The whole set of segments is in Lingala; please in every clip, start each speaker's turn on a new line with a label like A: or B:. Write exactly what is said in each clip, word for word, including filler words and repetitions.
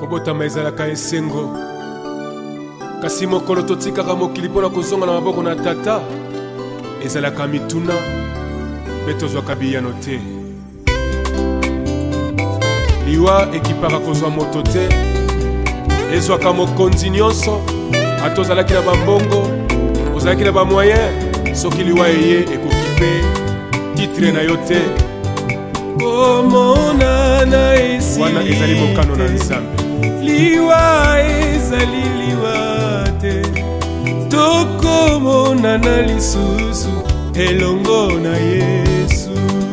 A: kobotama ezalaka esengo kasi mokolo totikaka mokili mpona kozonga na maboko na tata ezalaka mituna mpe tozwaka biyano te liwa ekipaka kozwa moto te ezwaka mokonzi nyonso ata ozalaki na bambongo ozalaki na bamoyen soki liwa eye ekoki mpe titre na yo te komonana esi wana ezali mokano na nzambe liwa ezali liwa te tokomonana lisusu elongo na Yesu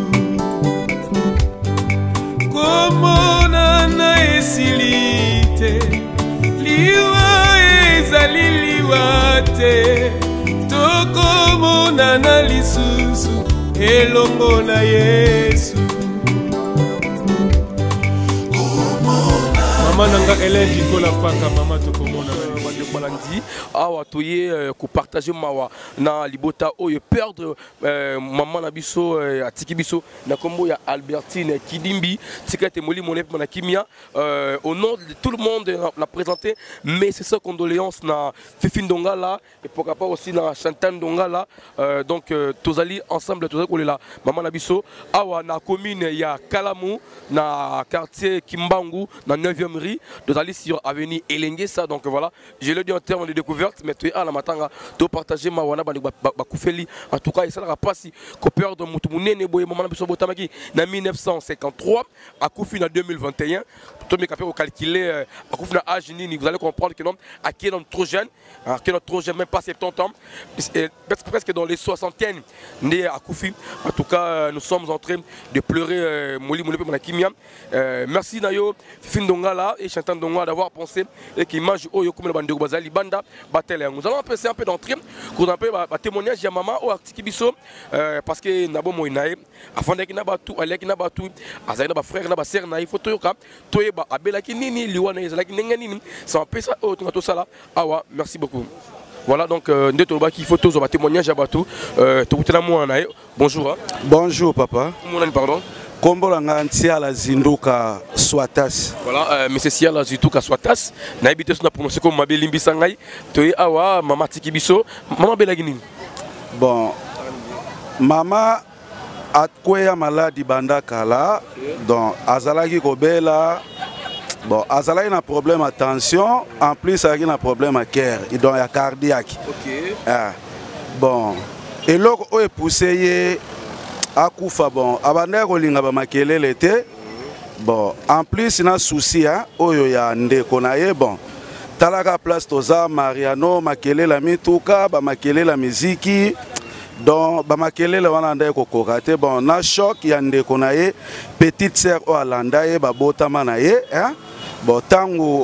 A: komonana esili te liwa ezali liwa te tokomonana lisusu elongo na Yesu Maman nanga Hélène Kikola paka mama tokomona balandi awa toye ko partager mawa na libota oyo perdre maman na biso atiki biso na kombo ya Albertine Kidimbi tikete moli mon na kimia au nom de tout le monde l'a présenté mais c'est ça condoléances na Fifi Ndongala et pourquoi pas aussi na Chantal Ndongala donc tozali ensemble tozali kolela maman na biso awa na commune ya Kalamu na quartier Kimbangu na neuvième rue tozali sur avenue Elengesa donc voilà je le dis en termes de découverte mais tu es à la matanga to partager ma wana ba bakufeli en tout cas ça la passi ko perdre mutu munene boye maman na biso botamaki na mille neuf cent cinquante-trois à Koufina deux mille vingt et un to me capé au calculer à Koufina âge nini vous allez comprendre que non à qui est trop jeune à qui est trop jeune même pas soixante-dix ans presque presque dans les soixantaines né à Koufi en tout cas nous sommes en train de pleurer moli moli na kimia merci nayo Findongala et Chantal Ndongala d'avoir pensé et qui mange oyo comme le bande bazali banda batele nous allons passer un peu d'entrée pour un peu ba témoignage ya maman au artiki biso parce que nabo moinae afin de kina batu aleki na batu azali ba frère na ba sœur na il faut toyoka toyeba abelaki nini liwana ezalaki nenga nini ça peut ça au to sala awa merci beaucoup. Voilà donc nde to ba ki photos ba témoignage ya batu to kutela mo na bonjour. Bonjour papa. Mon nom pardon.
B: Kombolanga Ntiala Zinduka Swatas.
A: Voilà, euh, monsieur Siala Zinduka Swatas. Na habité sur la prononciation comme Mabé Limbisangai. Toye awa mama Tikibiso. Maman Belagini.
B: Bon, maman a quoi maladie banda kala. Donc azalaki kobela. Bon, azalaki na problème à tension. En plus azalaki na problème à cœur. Il donc ya cardiaque.
A: Ok.
B: Ah. Bon, et l'autre est poussé. Akufa bon abanda kolinga ba makelele te bon en plus na souci hein oyo ya ndeko na ye bon talaka place toza Mariano makelele mituka ba makelele muziki donc ba makelele wana ndeko kokate bon na choc ya ndeko na ye petite sœur o alanda ye ba botama na ye hein bon tango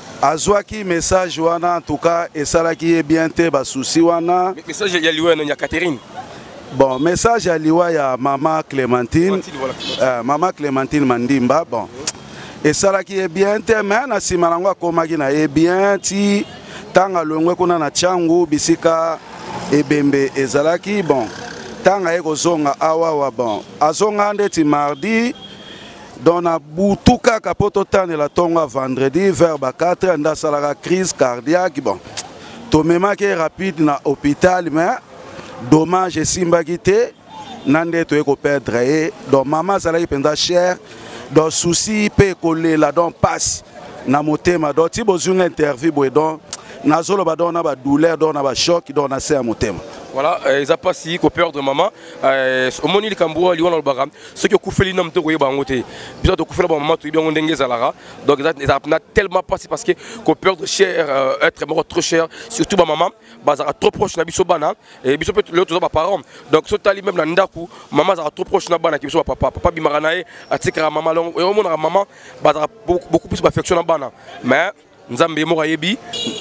B: azwaki message wana en tout cas esalaki bien te ba souci wana
A: message ya liwa na Catherine.
B: Bon, message à l'Iwa ya Maman Clémentine, euh, Maman Clémentine Mandimba, bon. Et ça là qui est bien, mais na si malangwa komaki na est bien, ti tanga longwe kuna na changu bisika ebembe ezalaki bon. Tanga eko zonga awa bon. Azonga ndeti mardi, dans na butuka kapoto tane la tonga vendredi vers ba quatre nda salaka crise cardiaque bon. Tomema ki rapide na hôpital mais dommage simba quitté nande to eko perdre donc maman sala ipenda cher donc souci pe coller la donc passe na motema donc ti bozunga interview boy donc nazolo ba donc na ba douleur donc na ba choc donc na se à motema.
A: Voilà, ils ont passé au peur de maman. Au moment où ils ont dit ce que Koufeli n'a pas été bien de Koufeli maman tu bien on dengue donc ils ont tellement passé parce que au peur de cher être mort trop cher surtout ma maman bazara trop proche na biso bana et biso peut le tous parents donc ce tali même na ndaku maman zara trop proche na bana ki biso papa papa bimaranae atikara maman long et au moment maman bazara beaucoup plus d'affection na bana mais Nzambe mo yebi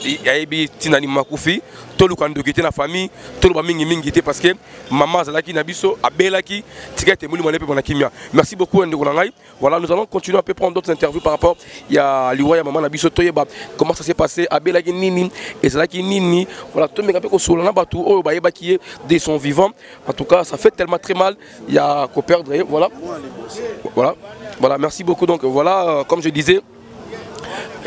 A: yebi tinani makufi tolu kando kité na famille tolu ba mingi mingi té parce que maman zalaki na biso abelaki tikete muli molepe bona kimia. Merci beaucoup ndeko na ngai. Voilà, nous allons continuer à peu prendre d'autres interviews par rapport il y a liwa ya maman na biso toyeba comment ça s'est passé abelaki nini et zalaki nini voilà to me kapé ko solo na batu o ba yeba qui est de son vivant. En tout cas, ça fait tellement très mal, il y a qu'au perdre voilà. Voilà. Voilà, merci beaucoup donc voilà comme je disais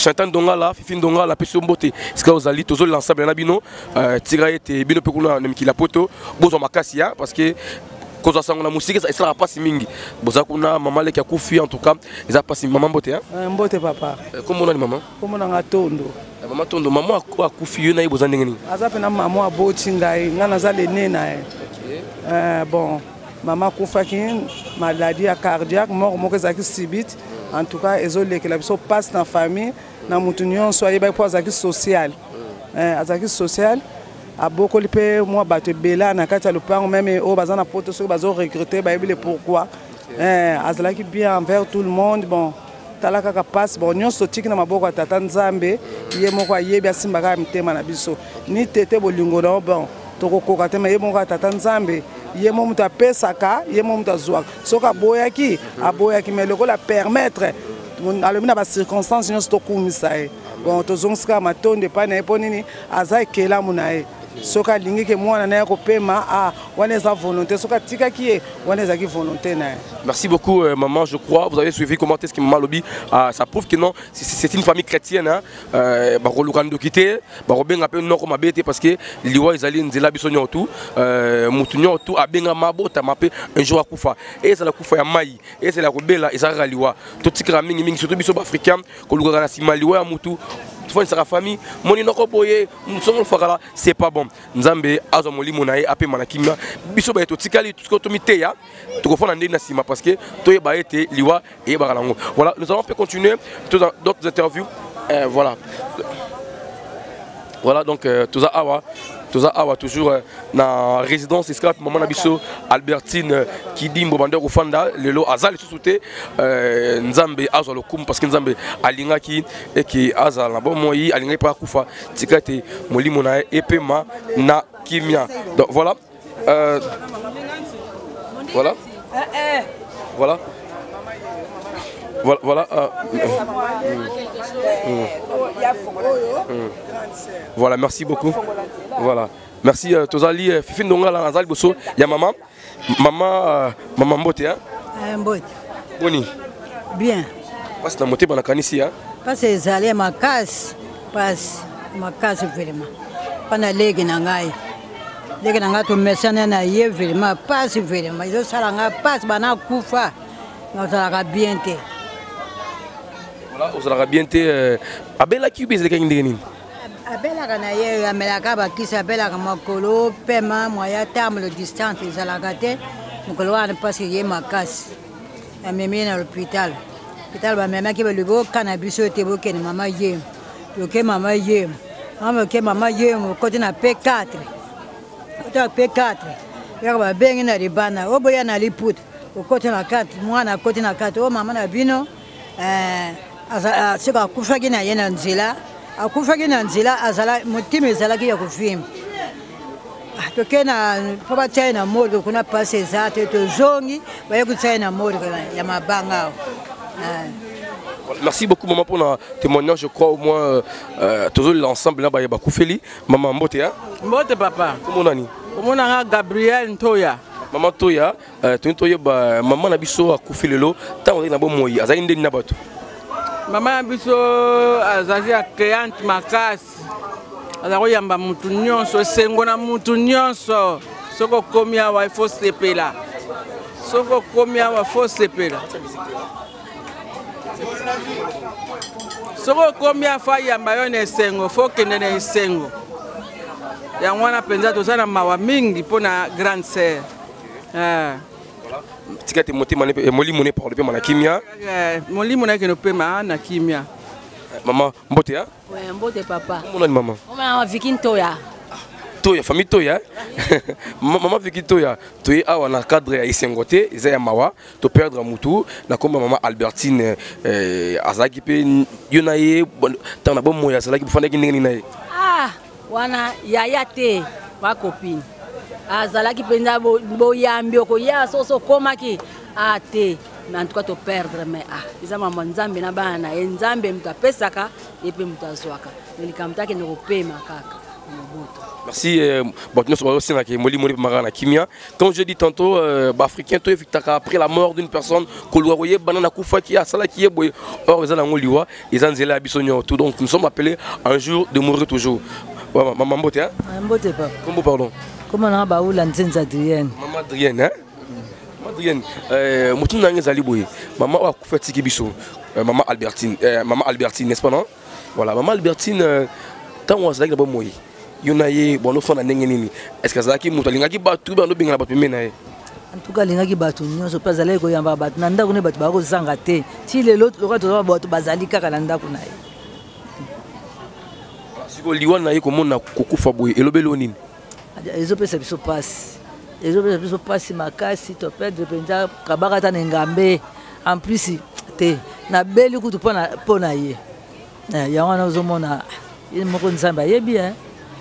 A: Chantal Ndongala, Fifi Ndongala, Peso Mbote, Ska Ozali, Tozo l'ensemble Nabino, Tigaye et Bino Pekuna Nemkila Poto, Bozo Makasia, parce que quand on a la musique, ça ne sera pas si mingi. Bozakuna, maman qui a koufi en tout cas, ils ont passé maman Mbote.
C: Mbote papa.
A: Comment on a maman?
C: Comment on a tondo?
A: Maman tondo, maman a koufi, il y a besoin de n'engagner.
C: Azapena maman a botingai, n'en a zalé nena. Bon. Maman Koufaki, maladie cardiaque, mort, mort, subite. En tout cas, ils ont les qui passe dans la famille, dans mon union, soit pour les social. Les social, à beaucoup de pays, moi, je bela, na kati le pan, même au bazar na poto, sur bazar recruté, bah il pourquoi. Azala qui bien envers tout le monde, bon. Talaka ka passe, bon, nous sotik na maboko tata Nzambe, yé moko yé bien simbaga mtema na biso. Ni tete bolingo na bon. Toko katema ye monga tata Nzambe ye mo muta pesaka ye mo muta zwa soka boyaki aboyaki mais le ko la permettre alomina ba circonstances nyonso tokumisa ye bon tozongska matonde pa na eponini aza ekela munaye soka lingi ke mwana na ko pema a wana za volonté soka tika ki wana za ki volonté na.
A: Merci beaucoup euh, maman, je crois vous avez suivi comment est-ce que maman lobby euh, ça prouve que non c'est une famille chrétienne hein euh ba rolukando kité ba robenga pe non comme abete parce que liwa izali nzela biso nyotu euh mutu nyotu abenga mabota mape un jour akufa et ça la kufa ya mai et c'est la robela ezaka liwa to tikra mingi mingi surtout biso africain ko lukaka na sima liwa ya mutu fois sa famille moni noko boye musongo fakala c'est pas bon nzambe azo molimo na ye ape manakimia biso ba eto tikali tout ce que to miteya to ko fona ndena sima parce que to ba été liwa et bakalango voilà nous allons peut continuer d'autres interviews euh, voilà voilà donc euh, toza awa toza awa toujours euh, na résidence esclave maman nabiso Albertine euh, Kidimbo bandeko fanda lelo azali susute euh, nzambe azo lokum parce que nzambe alingaki et qui azala bon moyi alingai pa kufa tikate molimo na epema na kimia donc voilà euh, voilà voilà voilà voilà euh, mmh. Mmh. Voilà, merci beaucoup. Voilà. Merci euh, Tozali euh, Fifi Ndongala Nazali Bosso. Il y a maman. Maman euh, maman Mbote hein.
D: Euh, Mbote.
A: Boni.
D: Bien.
A: Parce que la moté bana kanisi hein.
D: Parce que zali ma casse. Parce ma casse vraiment. Pana legi na ngai. Legi na ngai to mesana na ye vraiment passe vraiment. Ils salanga passe bana kufa. Nous allons bien te.
A: Voilà, vous allez bien te abela ki bise ka ndengeni.
D: Abela kana ye amelaka ba kisa abela kama kolo pema moya terme le distance ils allons gâter. Mukolo wana parce que ye makasi. Amemi na l'hôpital. Hôpital ba mema ki ba lugo cannabis te boke ni mama ye. Yoke mama ye. Mama ke mama ye mo côté na P quatre. Côté P quatre. Ya ba bengi na ribana oboya na liput. Au côté na quatre moi na côté na quatre oh maman na bino euh asa sika kufaki na yena nzila akufaki na nzila azala mutima ezala ki ya kufima to kena papa tena modo kuna passe zate to zongi baye kutsaina modo ya mabanga.
A: Merci beaucoup maman pour le témoignage, je crois au moins euh, tout l'ensemble là ba ba kufeli maman Mbote hein.
C: Mbote papa.
A: Comment nani?
C: Comment na Gabriel Ntoya.
A: Maman Toya, euh, Toya ba maman na biso akufi lelo, ta on na bo moyi, azali ndeni na bato.
C: Maman biso azali créante makasi. Azako yamba mutu nyonso sengo na mutu nyonso. Soko komi awa il faut sepela. Soko komi awa faut sepela. Soko komi afa yamba yo ne sengo, faut kende ne sengo. Ya mwana penza tozana mawa mingi pona grande sœur. Ah.
A: Tika te moti mane moli mone par le pe manakimia.
C: Eh, moli mone ke no pe na kimia.
A: Maman Mbote hein?
E: Ouais, Mbote papa.
A: Comment on maman?
E: Maman Viking Toya.
A: Toya famille Toya. Maman Viking Toya, Toya awa na cadre ya isengote, ezaya mawa, to perdre mutu, na comme maman Albertine euh azaki pe yonaye tana bon moya azaki fanda ki ndenge naye.
E: Ah, wana yaya te wa copine. Azalaki penza bo yambi ko ya soso komaki a te mais en tout cas to perdre mais ah isa mama nzambe na bana nzambe mtu apesaka epe mtu azwaka nilikamtaki nikopema kaka
A: Merci. Comme je dis tantôt, euh, Africain, après la mort d'une personne, donc nous sommes appelés un jour de mourir toujours. Maman Mbote, hein?
F: Mbote, papa.
A: Comment pardon?
F: Comment on a baoul la Nzenz Adrienne?
A: Maman Adrienne, hein? Maman Adrienne, euh, Moutou Nange Zaliboye, maman a fait Tiki Bisso, maman Albertine, euh, maman Albertine, n'est-ce pas non? Voilà, maman Albertine, euh, tant on s'est dit que bon Yonaye, bon nous faisons n'engeni. Est-ce que ça qui monte l'ingaki batu, ben nous bingala batu menaye.
F: En tout cas, l'ingaki batu, nous sommes pas allés koy amba batu. Nanda kune batu bako zangate. Si les autres, le reste de batu bazali kaka nanda kunaye.
A: Si ko liwa na ye ko mona kokufa boye elobelo nini?
F: Ezo pesa biso passe. Ezo pesa biso passe makasi to perdre penza kabaka ta ngambe. En plus te na beli kutu pona pona ye. Ya wana uzomona il moko nzamba ye bien.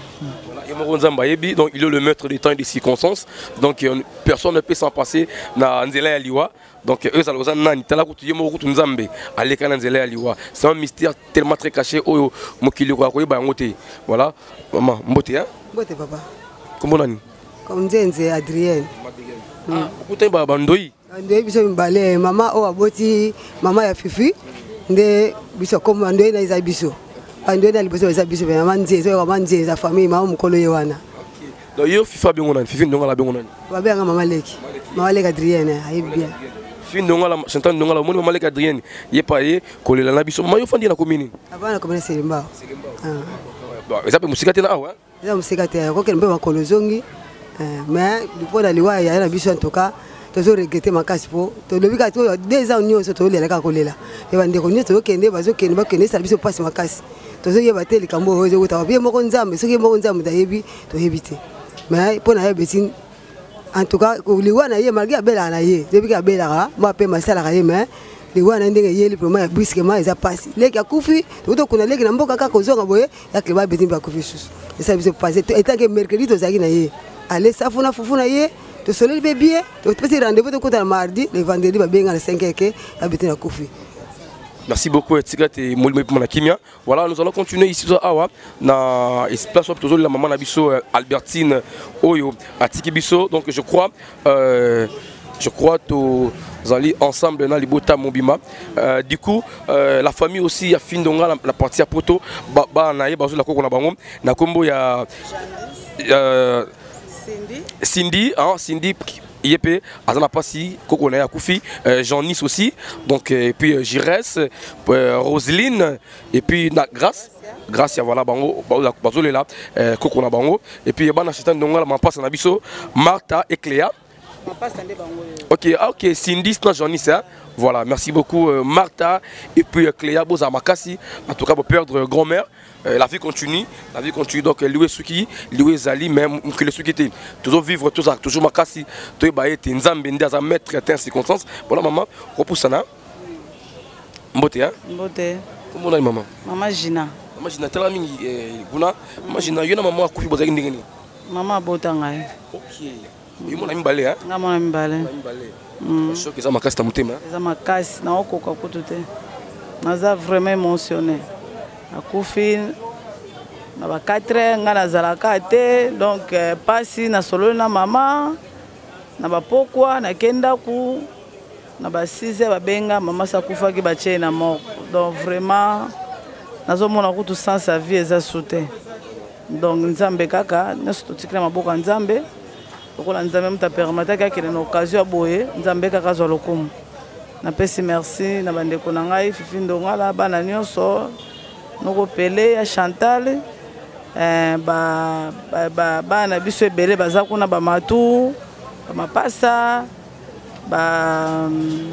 A: Donc il est le maître des temps et des circonstances. Donc personne ne peut s'en passer na Nzela Aliwa. Donc eux ça nous nani tala kutu mo kutu nzambe aleka na Nzela Aliwa. C'est un mystère tellement très caché au mokili kwa ko ba ngote. Voilà. Maman Mbote hein?
G: Mbote papa.
A: Comment nani?
G: Comme Nzenz Adrienne.
A: Ah, kutu ba bandoi.
G: Ndoi biso mbale mama o aboti mama ya Fifi nde biso comme ndoi na isa biso. Ando na liboso za biso na manze zo manze za famille ma mukolo yewana.
A: Donc yo Fifa bengona Fifi ndonga la bengona.
G: Ba benga mama leki. Mama leki Adrienne ayi bien.
A: Fifi ndonga la chantant ndonga la moni mama leki Adrienne ye paye kolela na biso. Mayo fandi na commune.
G: Abana commune Selimba.
A: Ah. Bon, ça peut musika tena awa.
G: Ça musika tena ko kembe makolo zongi. Euh mais lipo na liwa ya na biso en tout cas tozo regretter makasi po to lobika to deux ans nyonso to lela ka kolela. E bande ko nyonso to kende bazo kende ba kende sa biso passe makasi. Tozo yeba te likambo ozo kuta bien moko nzambe soki moko nzambe da yebi to yebite mais pona yeba tin en tout cas ko liwa na ye malgré abela na ye depuis que abela ka moi pe masala ka ye mais liwa na ndenge ye lipo ma brusquement eza passe leki akufi to kuna leki na mboka ka kozonga boye ya ke ba betin ba kufi susu esa biso passer etant que mercredi to zaki na ye aller safuna fufuna ye to soleil be bien to petit rendez-vous to kota mardi le vendredi ba benga na cinq heures ke ya betin akufi.
A: Merci beaucoup, Etigat et Kimia. Voilà, nous allons continuer ici à Awa. Na espace où la maman Nabiso Albertine Oyo à Tikibiso. Donc je crois, euh, je crois que nous allons ensemble dans Libota Mobima. Euh, du coup, euh, la famille aussi a fini donc la, la partie à poto. Ba ba na ye bazo la koko na bango. Na kombo ya euh, Cindy. Cindy, hein, Cindy. I P, Azana Passi, Kokone Akoufi, euh, Jean-Nice aussi, donc, et puis euh, Jires, euh, Roseline, et puis na, Grâce, Grâce, voilà, Bango, Bazole là, euh, Kokona Bango, et puis Yabana Chitan Donga, Mampas Nabiso, Martha et Cléa. Ok, ok, Cindy, Jean-Nice, hein. Voilà, merci beaucoup euh, Martha, et puis euh, Cléa Boza Makassi, en tout cas pour perdre euh, grand-mère. Euh, la vie continue, la vie continue, donc Loué Souki, Loué Zali, même que le Souki était toujours vivre, toujours, toujours Makassi, tu es été Nzambe, à mettre certaines circonstances. Voilà, maman, repousse ça. Mbote, hein? Mbote. Comment on a maman? Maman Gina. Maman Gina, telle amie, Guna, maman Gina, il y a maman qui a couché Bozaki. Maman Botanga. Ok. Il y a un balai, hein? Il y a un balai. Je suis sûr que ça m'a cassé ta moutée, hein? Ça m'a cassé, n'a aucun coup de thé. Naza vraiment émotionné. Akufi na ba quatre nga na zalaka te donc pasi na solo na mama na ba pokwa na kenda ku na ba six ba benga mama sakufa ki ba che na mort donc vraiment nazo mona ku tout sans sa vie eza sauté donc nzambe kaka naso tikela maboka nzambe okola nzambe mta permettre ka kene na occasion boye nzambe kaka zo lokumu na pesi merci na bande ko na ngai Fifi Ndongala bana nyonso Noko Pele ya Chantal eh ba ba ba na biso ebele baza kuna ba matu ba mapasa ba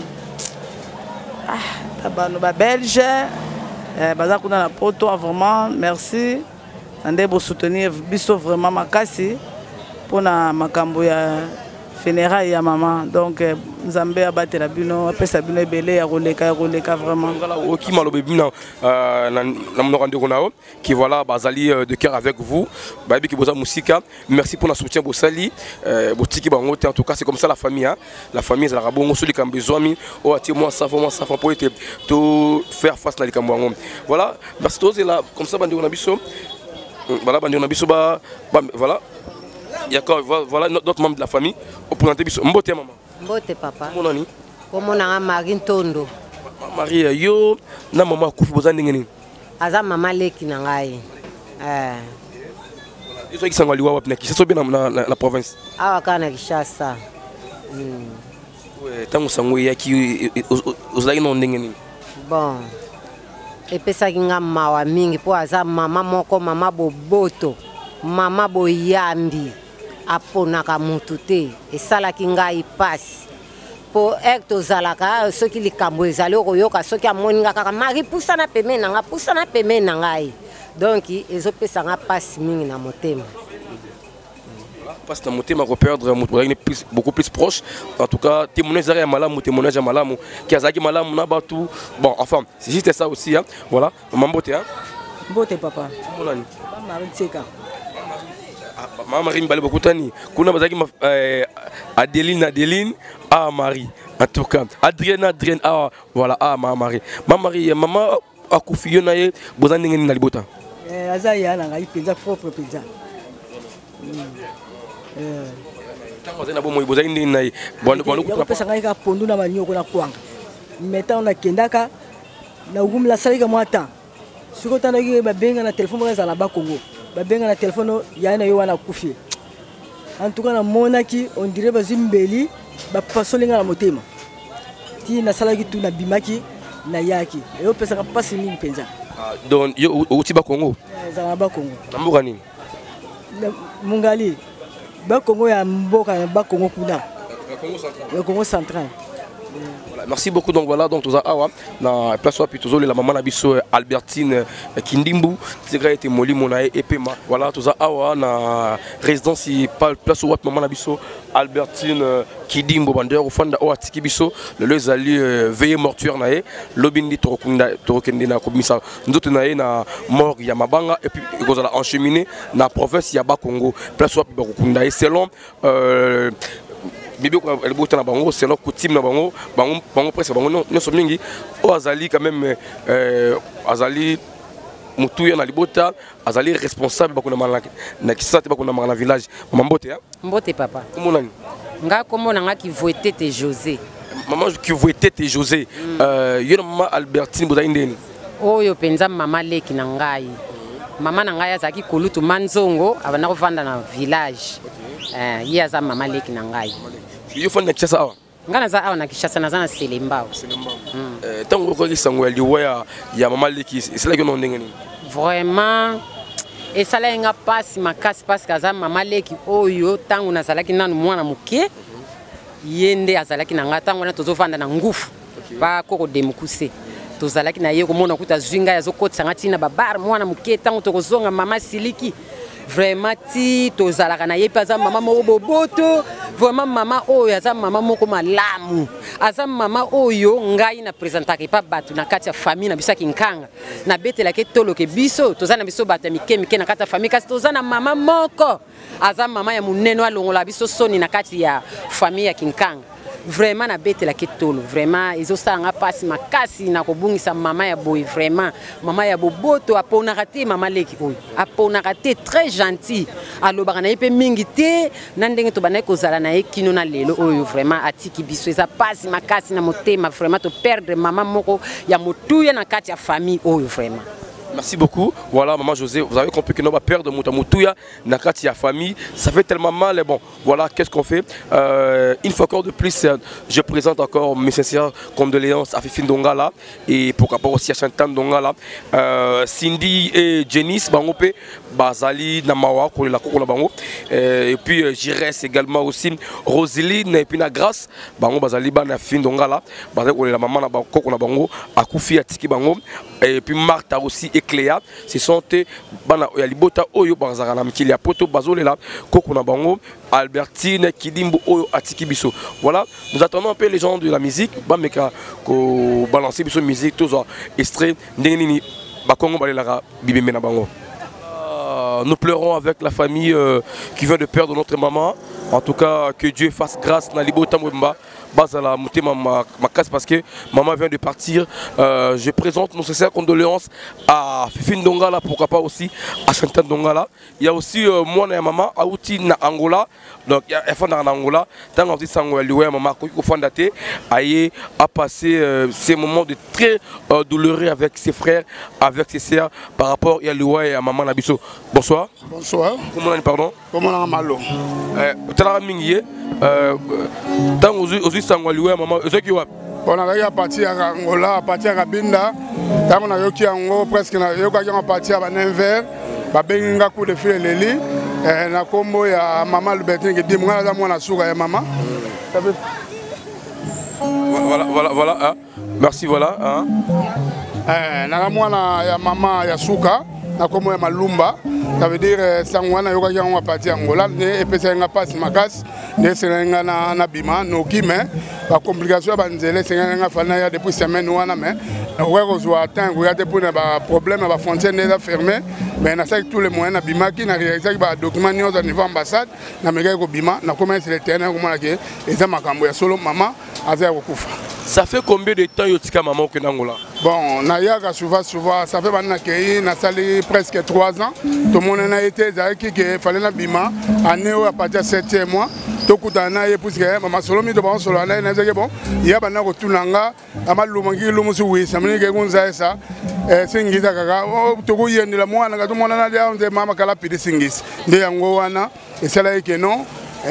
A: ah ba no ba belge eh baza kuna na poto vraiment merci ande bo soutenir biso vraiment makasi pona makambo ya funérailles ya maman donc Nzambe abattre la bino apesa bino ebele ya koleka ya koleka vraiment voilà oki malobe bino euh na mnorande konao qui voilà bazali de cœur avec vous babi ki boza musika merci pour notre soutien bosali euh botiki bango en tout cas c'est comme ça la famille hein la famille la rabongo soli kambezwami o ati moi ça vraiment ça pour être tout faire face na likambo voilà merci tous et là comme ça bandi on a biso Voilà, voilà. Il y a quoi, voilà d'autres membres de la famille. Au point de vue, Mbote maman.
H: Mbote papa.
A: Comment on dit?
H: Comment on a Marie Tondo.
A: Marie yo, na maman kufi bozani ngeni.
H: Aza maman leki na ngai. Eh.
A: Ils sont qui sont allés voir na Kinshasa bien na la province.
H: Awa kana Kinshasa. Hmm.
A: Ouais, tango sango ya ki ozali no ngeni.
H: Bon. Epesaki nga mawa mingi po aza mama moko mama boboto. Mama boyambi. Aponaka mutu te. Esalaki ngai pasi. Po ekto zalaka soki likambo ezali okoyoka soki amoninga kaka mari pusana peme nanga pusana peme nanga. Donc ezopesa nga pasi mingi na motema.
A: Passe dans mon thème à perdre beaucoup plus proche. En tout cas, témoignage à Malamou, témoignage à Malamou, qui a Zaki Malamou, Nabatou. Bon, enfin, c'est juste ça aussi. Hein. Voilà, maman Boté. Hein.
F: Boté, papa.
A: Mon ami.
F: Maman Tseka.
A: Maman Marine Balé Bokutani. Kuna Bazaki Adeline, Adeline, ah Marie. En tout cas, Adrienne, Adrienne, ah voilà, ah maman Marie. Maman Marie, maman a confié naïe, Bozani Nalibota.
F: Azaya, n'a eu pizza propre pizza.
C: pesanga pondu na manioko na kwanga meta on akendaka na ugumla salika mwata siko tanda ki babenga na telefone ba za ba Congo babenga na telefone ya na yo wana kufi en tout cas na monaki on dirait bazimbeli ba pasolinga na motema ti na salaki tu na bimaki na yaki yo pesanga pasi mingi penza
A: donc yo uti ba Congo
C: za ba Congo
A: na mboka nini
C: mungali ba Congo ya mboka ba Congo kuna le Congo central.
A: Voilà, merci beaucoup. Donc voilà, donc tout ça, awa na place wapi tout la maman nabiso Albertine Kindimbu, c'est vrai été moli monae et pema. Voilà tout ça, awa na résidence place wapi maman nabiso Albertine Kindimbu bandeur au fond awa tiki biso le les alliés veillé mortuaire nae lobindi torokunda torokende na komisa ndoto nae na mort ya mabanga et puis kozala encheminé na province ya ba Congo place wapi ba kunda selon euh bibi ko el bota na bango c'est leur coutume na bango bango bango presque bango non so mingi o azali quand même euh azali mutuya na libota azali responsable ba ko na malaki na kisate ba ko na na village mambote hein
H: mbote papa
A: comment nani
H: nga komo na nga ki voité te José
A: maman qui voité te José euh yo maman Albertine boza indeni
H: oyo penza mama leki na ngai mama na ngai azaki kolutu manzongo abana kovanda na village eh yaza mama leki na ngai
A: yo fanda Kinshasa awa
H: ngana za awa na Kinshasa na za na Selembao
A: eh tango ko kisango ya liwa ya mama leki c'est là que non ndenge ni
H: vraiment et ça là nga passe makasi parce que za mama leki oyo tango na zalaki nanu mwana muke yende azalaki na nga tango na tozovanda na ngufu ba koko demukuse tozalaki na ye komona kuta zwinga ya zokotsa ngati na babar mwana muke tango tokozonga mama siliki vraiment ti tozalaka na ye paza mama moko boboto vraiment mama oyo aza mama moko malamu aza mama oyo ngai na présentaka pa batu na kati ya famille na biso kinkanga na betela ke toloke biso tozana biso bata mike mike na kati ya famille kasi tozana mama moko aza mama ya muneno alongola biso soni na kati ya famille ya kinkanga vraiment na betela ke tolo vraiment ezosanga pasi makasi na kobungisa mama ya boy vraiment mama ya boboto apona raté mama leki oyo apona raté très gentil alobaka na yepe mingi te na ndenge to bana kozala na ekino na lelo oyo vraiment atiki biso eza pasi makasi na motema vraiment to perdre mama moko ya motuya na kati ya famille oyo vraiment.
A: Merci beaucoup. Voilà, maman José, vous avez compris que nous va perdre Moutamoutouya, Nakati, famille. Ça fait tellement mal. Et bon, voilà, qu'est-ce qu'on fait euh, une fois encore de plus, je présente encore mes sincères condoléances à Fifine Dongala et pourquoi pas aussi à Chantan Dongala. Euh, Cindy et Janice, Bangope, Bazali, Namawa, Kola Kola Bango. Et puis euh, Jires également aussi, Roseline et puis na Grâce, Bango Bazali, Bana Fifine Dongala, Bazali, la maman na Bango, na Bango, Akoufi, Atiki Bango. Et puis Martha aussi et Cléa, ce sont des bana libota oyo bazara mikili ya poto bazolela koko na bango Albertine Kidimbo oyo atiki biso. Voilà, nous attendons un peu les gens de la musique, ba meka ko balancer biso musique tous extrait ndenge nini ba Kongo balela bibembe na bango. Euh, nous pleurons avec la famille euh, qui vient de perdre notre maman. En tout cas, que Dieu fasse grâce dans Libo Tambouemba. Bazala Mouté ma casse parce que maman vient de partir. Euh, je présente nos sincères condoléances à Fifi Ndongala, pourquoi pas aussi à Chantal Ndongala. Il y a aussi euh, moi et maman Aouti na Angola. Donc il y a un fan en Angola. Tant que vous savez, maman Koufandate a passé euh, ces moments de très euh, douloureux avec ses frères, avec ses sœurs par rapport à Loué et à maman Nabiso. Bonsoir.
I: Bonsoir.
A: Comment on est, pardon?
I: Comment on est malo?
A: Tala mingi. Tant que vous savez, Loué et maman, eux qui ont.
I: On a eu parti à Angola, parti à Rabinda. Tant qu'on a eu qui Ango presque na eu qui parti à Banenver. Babenga coup de fil Leli. Na combo ya maman Lubertine qui dit moi là moi na souga ya maman.
A: Voilà, voilà, voilà. Hein. Merci, voilà. Hein.
I: Eh, na moi na ya maman ya souka. Na combo ya Malumba. Ça veut dire sangwana yoka qui on parti Angola. Ne epesa nga passe makas. Ne senga na na bima no kime. La complication ba nzele senga nga fana ya depuis semaine wana mais. Ouais, on a atteint, regardez pour les problèmes, la frontière n'est fermée, mais on a fait tous les moyens, on a bima qui n'a réalisé des documents au niveau ambassade, on a mis au bima, on a commencé le terrain, on a dit, et ça m'a cambié solo maman, à zéro koufa.
A: Ça fait combien de temps yotika maman au Angola?
I: Bon, Nayaga souvent souvent, ça fait maintenant qu'il a sali presque trois ans. Tout le monde a été qui qu'il fallait na bima, année à partir de septième mois. Tout le monde a été pour que maman solo mi de bon solo année n'a pas bon. Il y a maintenant que tout l'anga, amal lumangi lumusu oui, ça me dit que on sait ça. Singis à kaka, oh tout le monde est là moi, tout le monde a dit on dit maman kala pide singis. De yango wana, et c'est là que non.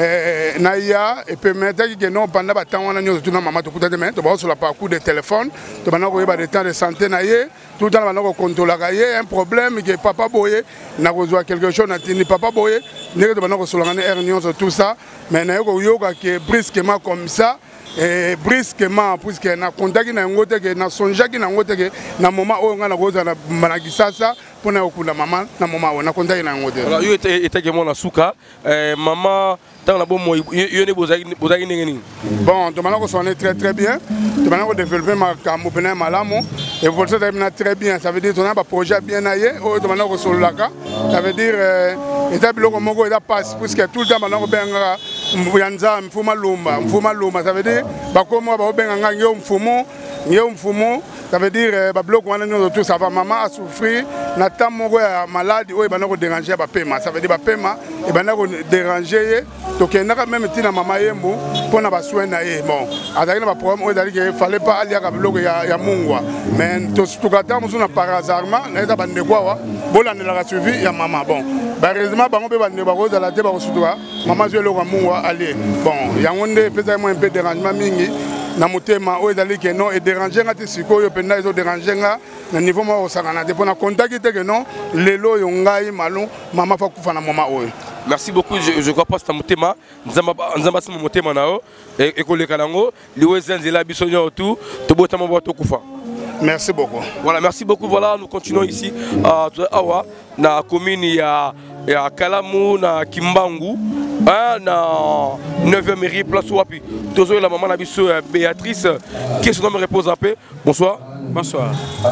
I: Naïa et permettre que non pendant le temps on a nous tout na maman tout coup de main tu vas sur la parcours de téléphone tu vas nous avoir des temps de santé naïe tout le temps on va contrôler un problème que papa boye n'a besoin quelque chose n'a tenu papa boye n'est que tu vas nous sur la réunion sur tout ça mais naïe ko yoga que brusquement comme ça et brusquement puisque na contact na ngote que na sonja qui na ngote que na moment où on a rosa na managisa ça pour na okunda maman na moment où na contact na ngote
A: alors yo était était que mon asuka maman dans la bonne moi yo ne bozaki bozaki ngeni
I: bon to manako sonne très très bien to manako développer ma kambo pena malamu et vous ça termine très bien ça veut dire on a un projet bien aillé au to manako solaka ça veut dire état biloko moko eda passe puisque tout le temps manako benga mbuyanza mfuma lumba mfuma lumba ça veut dire bakomo ba benga ngyo mfumo ngyo mfumo ça veut dire ba bloc wana nous tout ça va maman a souffrir na temps moko ya malade oyo banako déranger ba pema ça veut dire ba pema et banako déranger donc il y a même tina maman yembo pour na ba soin na ye bon azali na ba problème oyo dali que fallait pas aller à bloc ya ya mungwa mais to tout kata musu na par hasardement na eza bande kwa wa bolanda la suivi ya maman bon ba heureusement bango be bande ba ko za la te ba ko sutuka maman zo le kwa mungwa aller bon ya ngonde peut-être un peu dérangement mingi na motema oyo ezali ke non edérange nga te sikoyo mpenza ezoderange nga na niveau moko osangana te mpo na contacte te ke non lelo oyo ngai malu mama fa kufa na moma oyo.
A: Merci beaucoup, je, je crois pas que c'est motema nzamba sima motema nao ekoleka nango liwe zenzela biso nyoto to botama boto kufa.
I: Merci beaucoup.
A: Voilà, merci beaucoup. Voilà, nous continuons ici à Awa, dans la commune il y a Kalamu, na Kimbangu, hein, dans neuvième mairie, place Wapi. Toujours la maman Nabiso Béatrice, qui est son nom me repose un peu. Bonsoir.
J: Bonsoir.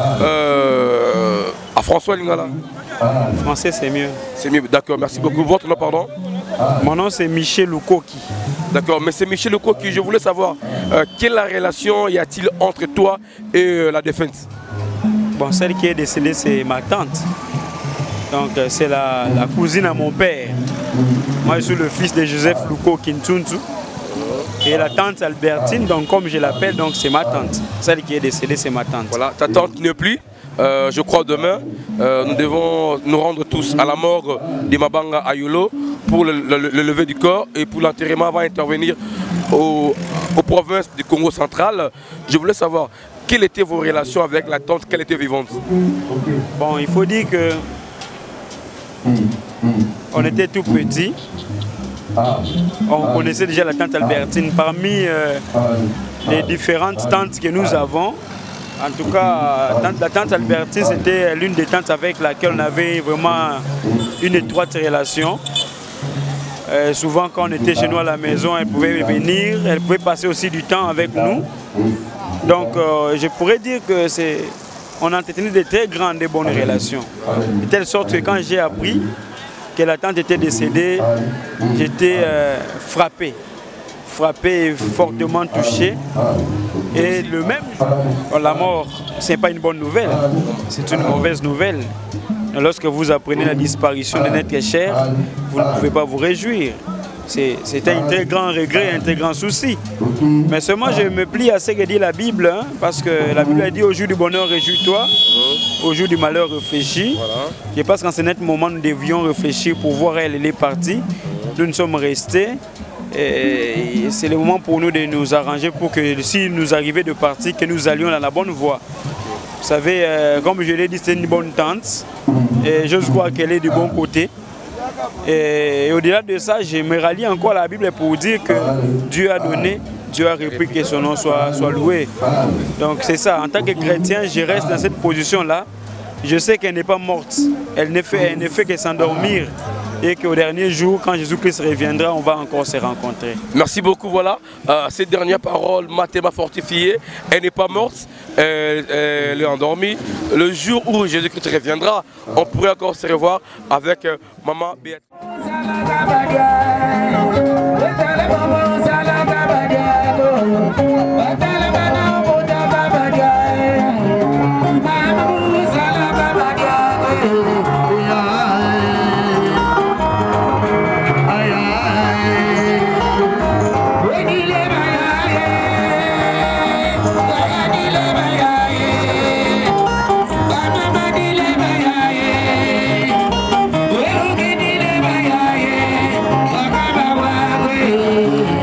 A: Euh, à François Lingala.
J: Français c'est mieux.
A: C'est mieux, d'accord, merci beaucoup. Votre nom, pardon?
J: Mon nom c'est Michel Lukoki.
A: D'accord, mais c'est Michel Lukoki. Je voulais savoir euh, quelle relation y a-t-il entre toi et euh, la défunte?
J: Bon, celle qui est décédée c'est ma tante. Donc euh, c'est la, la cousine à mon père. Moi je suis le fils de Joseph Lukoki Ntuntu. Et la tante Albertine, donc comme je l'appelle, donc c'est ma tante. Celle qui est décédée c'est ma tante.
A: Voilà, ta tante n'est plus. Euh, je crois demain, euh, nous devons nous rendre tous à la morgue de Mabanga Ayolo pour le, le, le lever du corps et pour l'enterrement va intervenir au, aux provinces du Congo central. Je voulais savoir quelles étaient vos relations avec la tante, qu'elle était vivante.
J: Bon, il faut dire que on était tout petits. On connaissait déjà la tante Albertine. Parmi euh, les différentes tantes que nous avons, en tout cas, la tante Albertine, c'était l'une des tantes avec laquelle on avait vraiment une étroite relation. Euh, souvent, quand on était chez nous à la maison, elle pouvait venir, elle pouvait passer aussi du temps avec nous. Donc, euh, je pourrais dire que c'est on entretenait de très grandes et bonnes relations. De telle sorte que quand j'ai appris que la tante était décédée, j'étais euh, frappé. Frappé et fortement touché. Et le même jour, la mort, ce n'est pas une bonne nouvelle, c'est une mauvaise nouvelle. Lorsque vous apprenez la disparition de notre cher, vous ne pouvez pas vous réjouir. C'était un très grand regret, un très grand souci. Mais seulement je me plie à ce que dit la Bible, hein, parce que la Bible a dit au jour du bonheur, réjouis-toi, au jour du malheur, réfléchis. Je pense qu'en ce net moment, nous devions réfléchir pour voir elle, elle est partie. Nous nous sommes restés. C'est le moment pour nous de nous arranger pour que si nous arrivait de partir, que nous allions dans la bonne voie. Vous savez, euh, comme je l'ai dit, c'est une bonne tante. Et je crois qu'elle est du bon côté. Et, et au-delà de ça, je me rallie encore à la Bible pour dire que Dieu a donné, Dieu a repris, que son nom soit, soit loué. Donc c'est ça, en tant que chrétien, je reste dans cette position-là. Je sais qu'elle n'est pas morte, elle ne fait, elle ne fait que s'endormir. Et qu'au dernier jour, quand Jésus-Christ reviendra, on va encore se rencontrer.
A: Merci beaucoup. Voilà, euh, cette dernière parole, Mathéma fortifiée, elle n'est pas morte, elle, elle est endormie. Le jour où Jésus-Christ reviendra, on pourrait encore se revoir avec euh, Maman Béatrice.
K: Hey.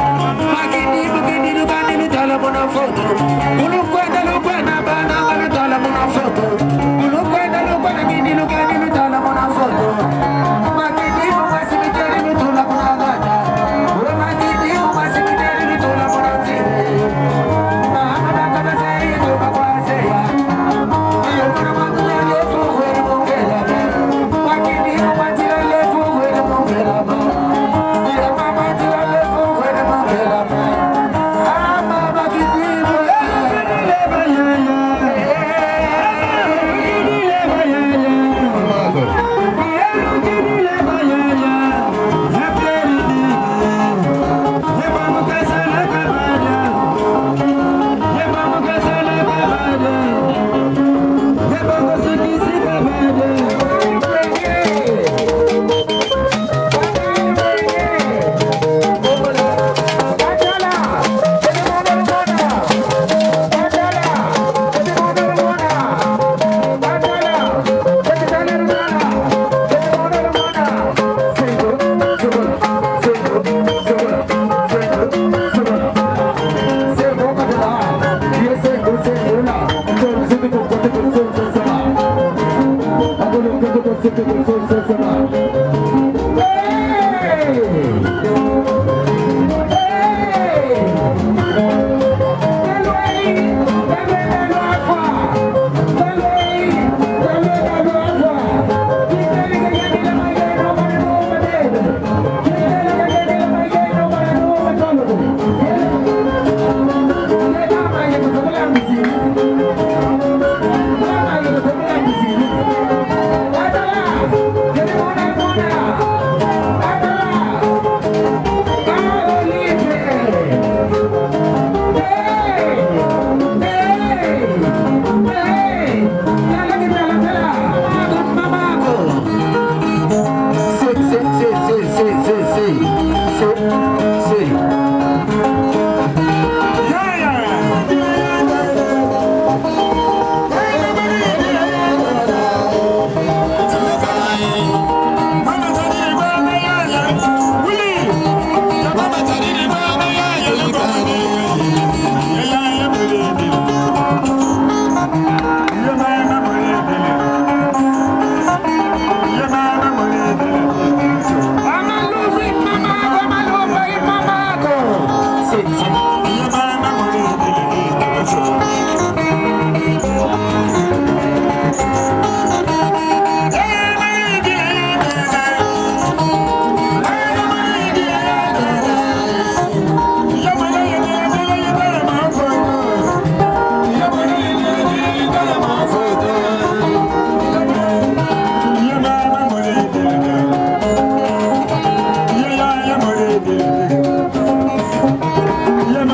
K: Yeah.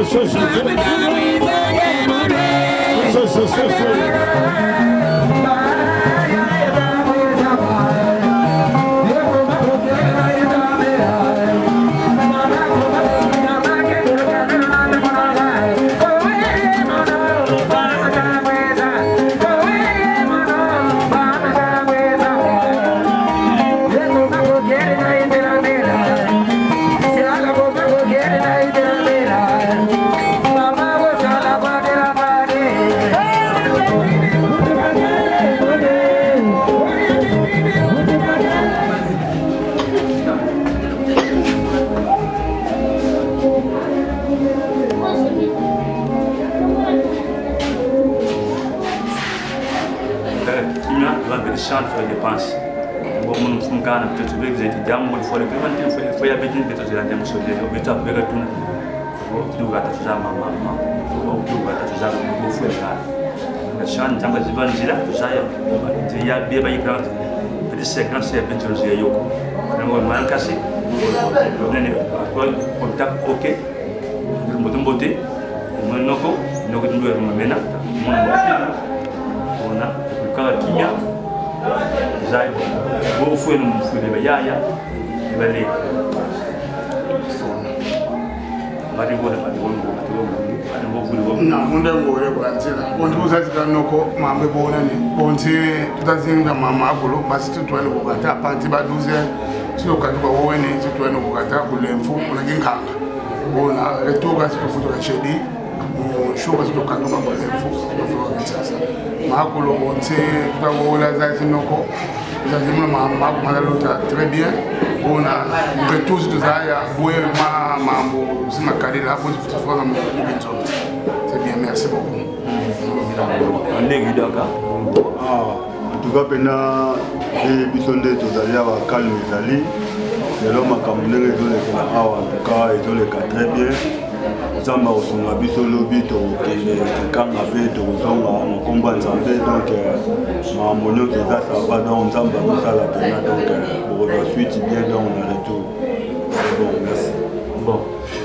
J: chante sur les dépenses. Bon, mon fond quand peut-être que vous êtes diam, il faut le faire, il faut faut y avoir une bête de la dame sur les bêtes à faire tout. Tu vas te faire maman, maman, tu vas te faire mon frère là. La chante dans les évangiles, tout ça, il y a bien bien grand. Petit cinquante c'est bien sur les yeux. On va casser. On est contact OK. Le mot de beauté. Mon noko, noko de nous mena. Mon on a le cas qui a zai bo foi no foi de yaya e bale mari bona mari bona mari bona
I: na munde ngore bwanzira bonti uzatika noko mambe bona ni bonti tutazinga mama akulo basi tutwele kukata panti baduze sokati kwa wone tutwele kukata kulemfu kuna kinkanga bona retoka sikufutura chedi shoka sitokandoma kulemfu kufutura sasa makulo bonti tutawola zazi noko zazimula mama magalota très bien bona tous tuzaya boye ma mambo sima kalila hapo tufufuza mbinzo c'est bien merci beaucoup
J: ndenge daka
K: ah en tout cas pena et bisonde tozali ya calme ezali lelo makambo ndenge ezolekela awa en tout cas ezoleka très bien nzambe akosunga biso lobi tokokende kokanga mpe tokozonga na nkombo ya nzambe donc makambo nyonso eza saba donc nzambe akosala pena donc bokozwa suite bien donc na retour bon merci
J: bon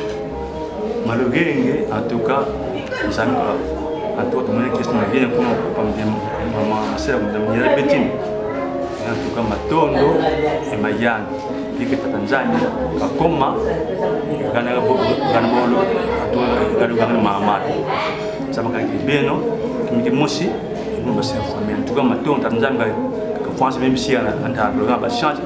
J: malogenge en tout cas nzambe en tout cas tomoni question na bien kuna mama asera mdamnyera betini en tout cas matondo e mayana ike Tanzania kakoma kana kana bolo ato kana kana mama sama ka beno kimike mosi mo basi famille en tout cas maton Tanzania ka France même si ana anta lo ba change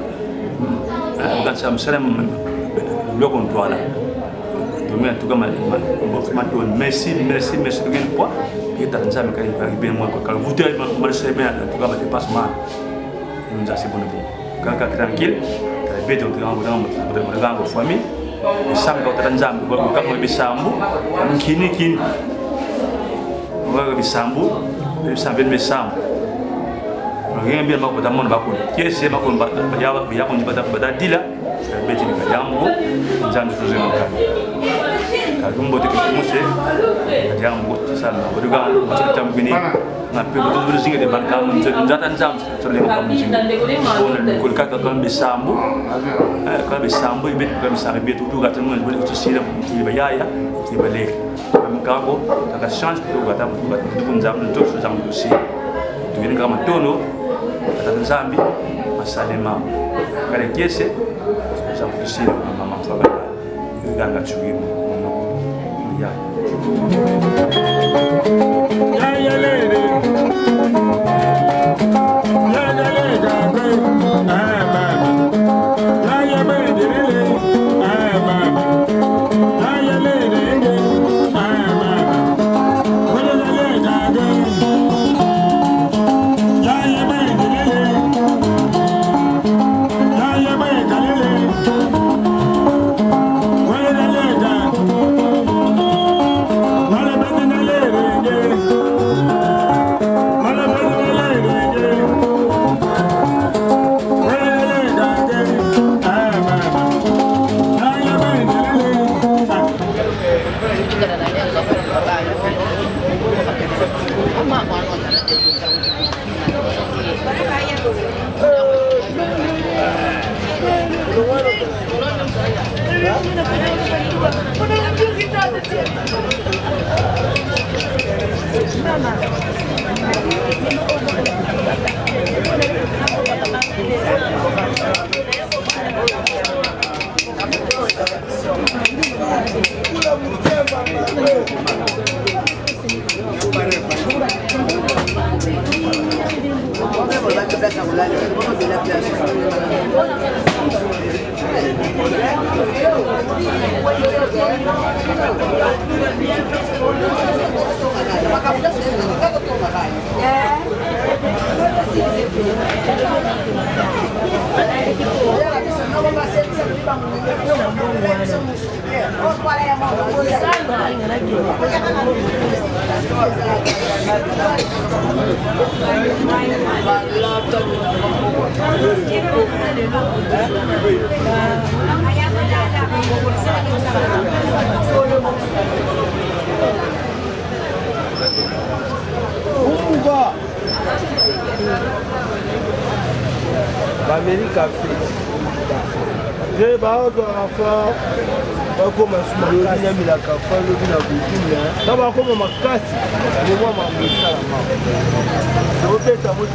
J: euh sam salam lo contrôle donc en tout cas maton merci merci merci de gain poids et Tanzania ka bien moi ka vous dire mal c'est bien en tout cas ma dépassement nous a c'est bon bon quand tranquille beto kirango na mwanangu family sanga utaranzambu kwa kama bisambu kini kini kwa bisambu bisambu bisambu ngenge mbia mako tamona bakuni kese mako yawa yako nibata badadila beti ni jambo njandu tuze makani kadumbo tikimuse jambo sana boduga mchita mbini na pe bodu zinga de banka njata njam tole ko mjinga on ko kaka kan bisambu eh kan bisambu ibet kan bisambu betu tu gata mo bodu tsira tiba yaya tiba le mkako taka change ko gata mo gata ko njam to so njam dosi tu ni kama tono kata nzambi masalema kale kese njam dosi mama mfaba ganga chugimo ya ya ya lele ya ya lele gaga ah mama ya ya lele ah mama ya ya lele ah mama wala lele gaga ya ya lele ya ya lele wala lele gaga
L: Una L'Amérique a fait. Je vais avoir un enfant. Comme un soumarié, il a un café, il a un bouton. Ça va comme ma casse. Je vois ma mère à la main. Je vais peut-être avoir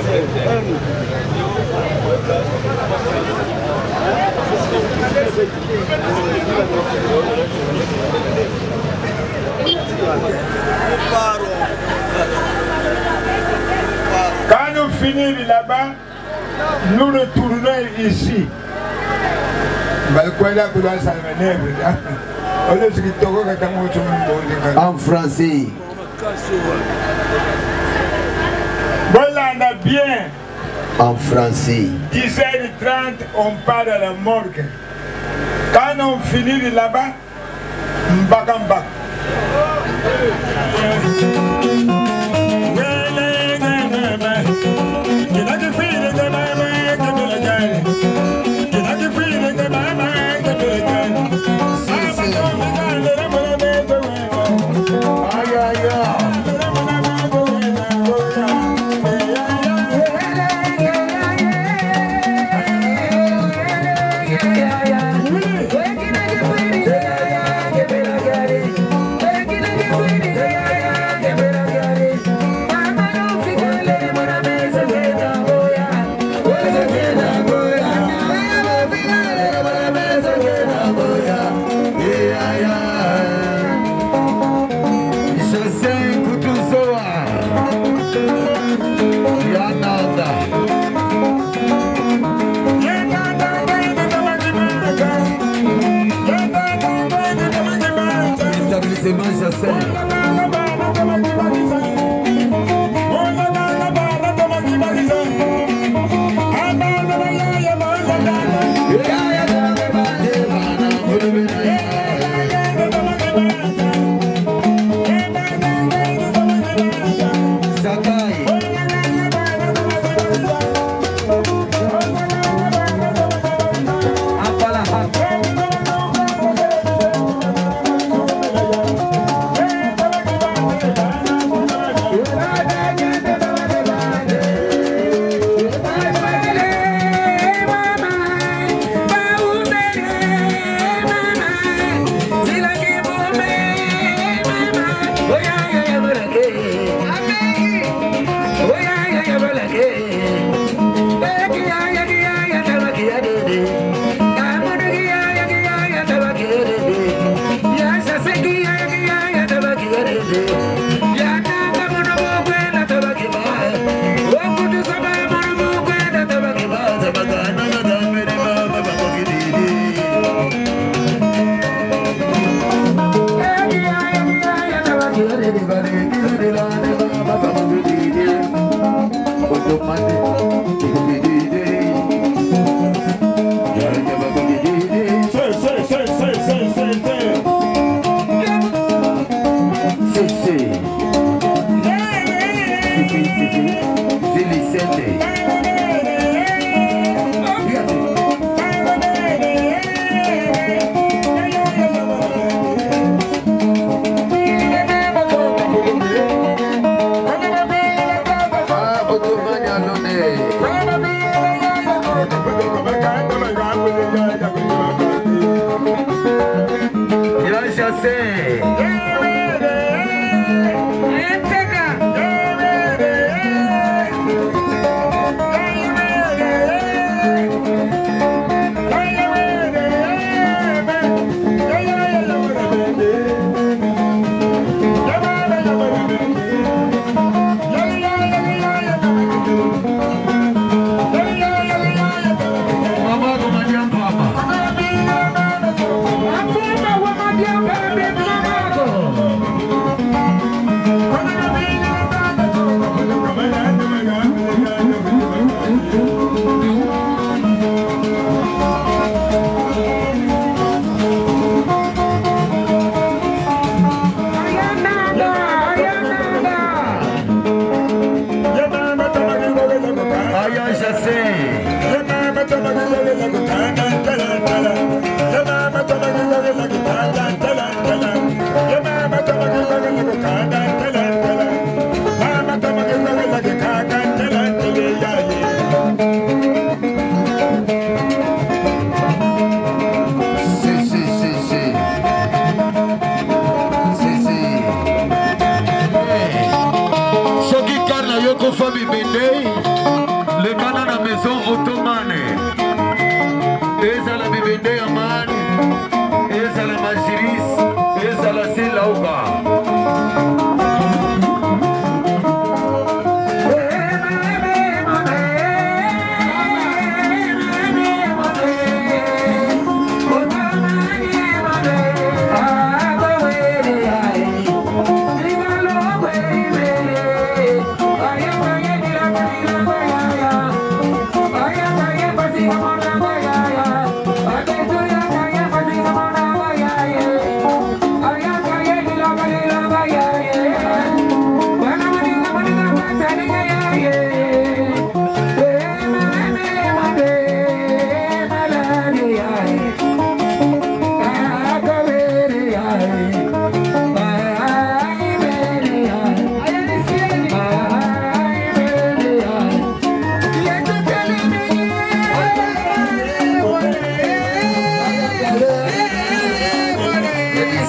M: Quand nous finissons là-bas, nous retournons ici.
N: En français.
M: Voilà, on a bien.
N: En français.
M: dix heures trente, on part à la morgue. Quand on finit là-bas, Mbakamba.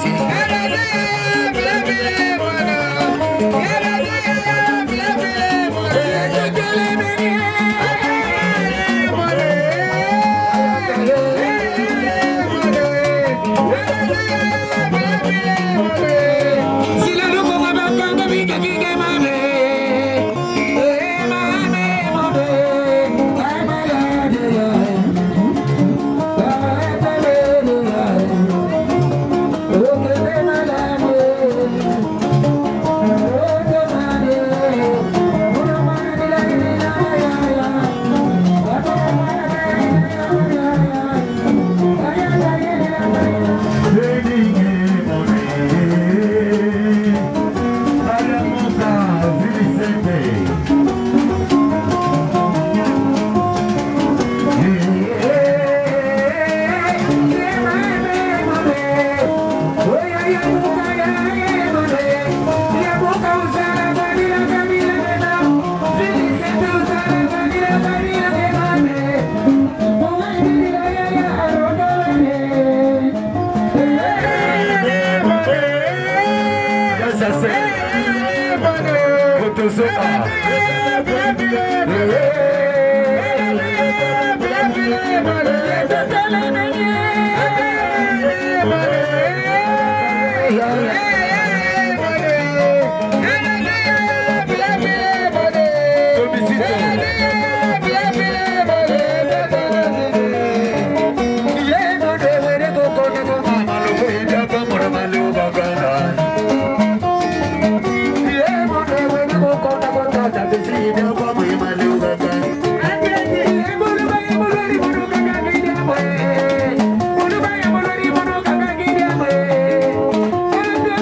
O: Thank you.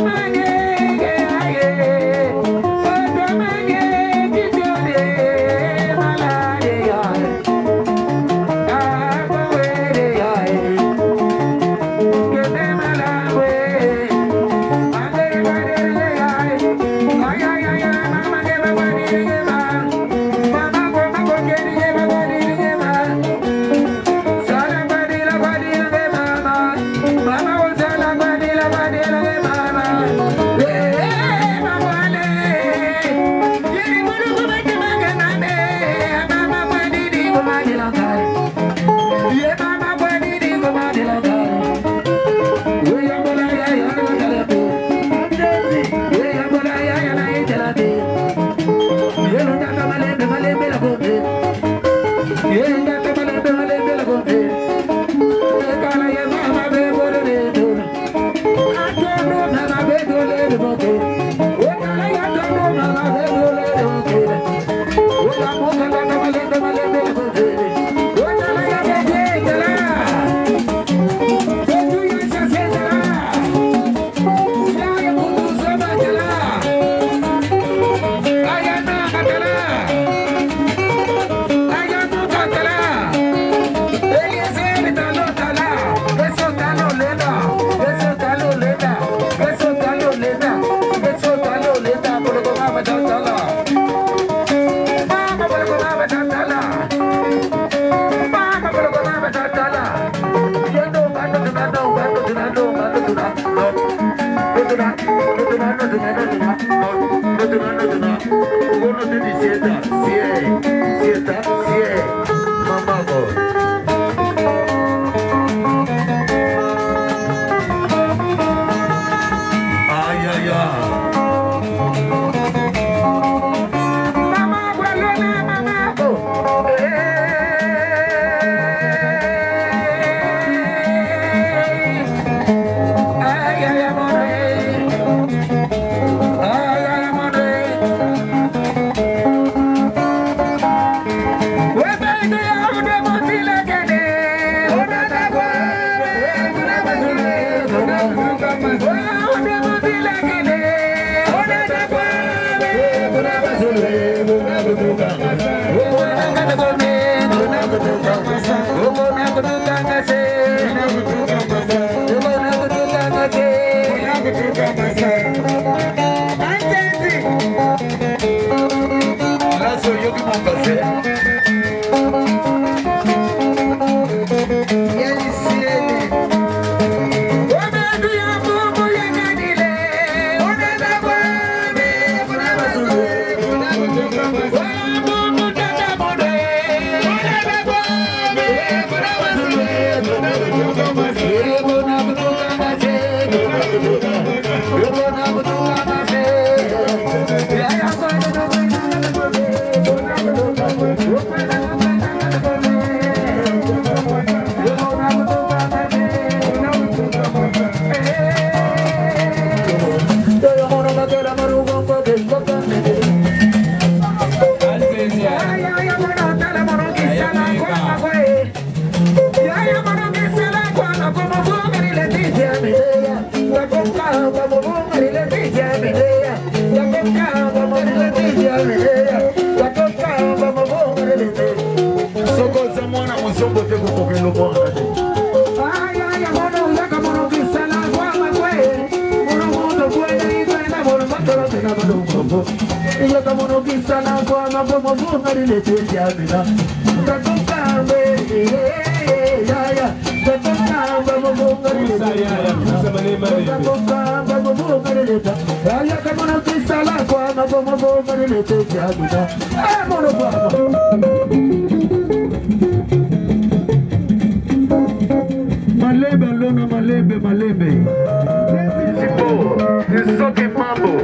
O: Malembe lona malembe malembe Sipo Soki mambo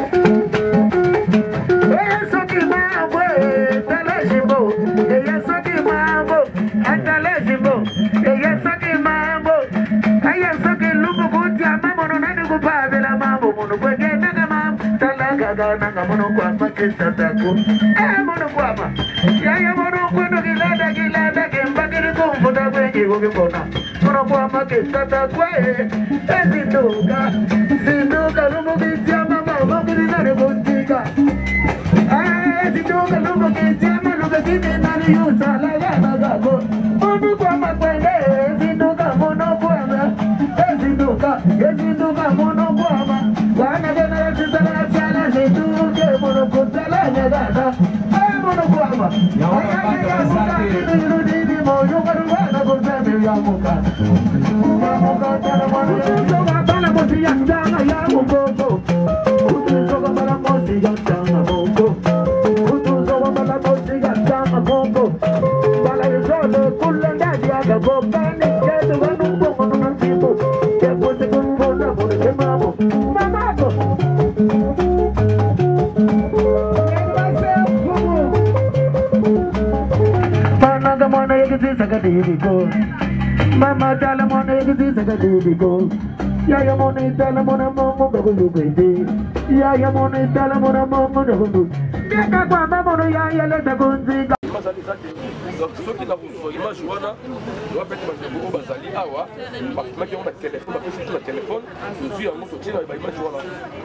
O: Eya soki mambo Tala jimbo Eya soki mambo Atala jimbo Eya soki mambo Eya soki lupu kutia mambo Nonani kupavela mambo Mono kwege nanga mambo Tala gaga nanga mono kwa makita tako Eh mono kwa ma Yaya mono kwendo gilada gilada Kembakiri kumfuta kwenye kukipona Mono kwa makita tako Ezinduka Zinduka lupu kutia mama Mokiri nani kuntika Ezinduka lupu kutia mama Lupu kiti nani yusa Laga laga go Mono kwa makwende Ezinduka mono kwa ma Ezinduka Ezinduka mono kwa ma Wana gana ya sisala chala Zinduke mono kutala nyagana Eh mono kwa ma Ayaya muka Nirudini moyo Karuwana kutame ya muka Muka tala mono Kutusoka bala mosi ya ndanga ya mukoko Kutusoka bala mosi ya ndanga moko Kutusoka bala mosi ya ndanga moko Bala yuzole kula ndadi ya gabokani Kedu wanu mbogo nuna kipo Kepo se kumboza mune kemamo Mamako Managa mwana yekiti sakadiri go Mama tala mwana yekiti sakadiri go Yaya mwana itala mwana momo Gagulu kwezi Yaya mwana itala mwana momo Gagulu Deka kwa mamono yaya leta kunziga
A: soki na image wana wapete bato bazali awa bafumaki yango na telefone bapesi na telefone tozwi yango totie na baimage wana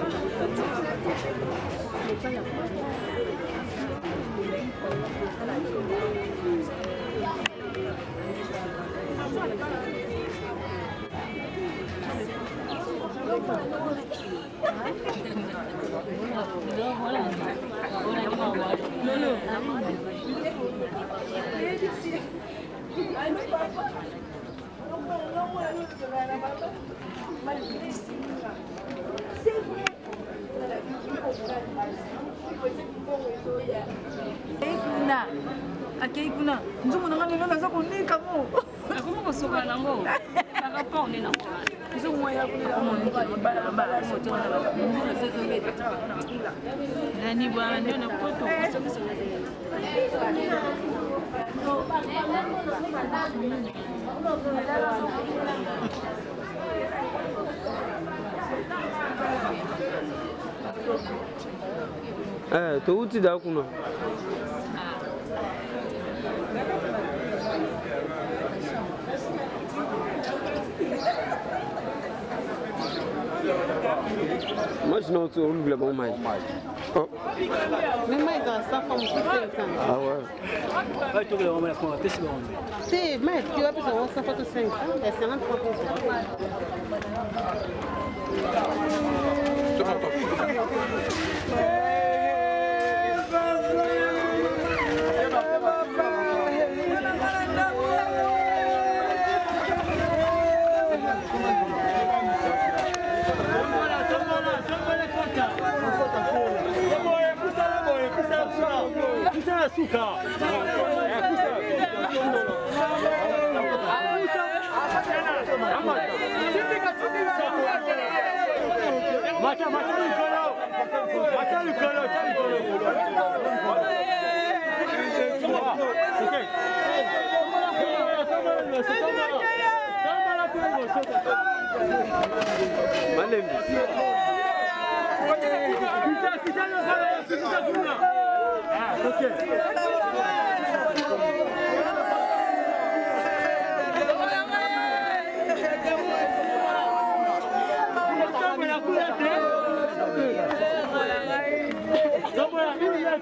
P: Kuna akei kuna nzumu nanga nino naza kunika mo akoma kosoka nango kaka pa one na kwa nzumu ya kuna mo bala bala moto na bala zezo mbeta nani bwana ndio na poto
Q: eh to uti da kuna Moi je n'ai pas le bon maïs.
R: Mais maïs dans sa forme c'est cinq cents.
Q: Ah ouais.
R: Ouais, tu veux le mettre pour tester bon. C'est maïs tu vas plus avoir ça photo cinq cents et cinquante-trois pour cent.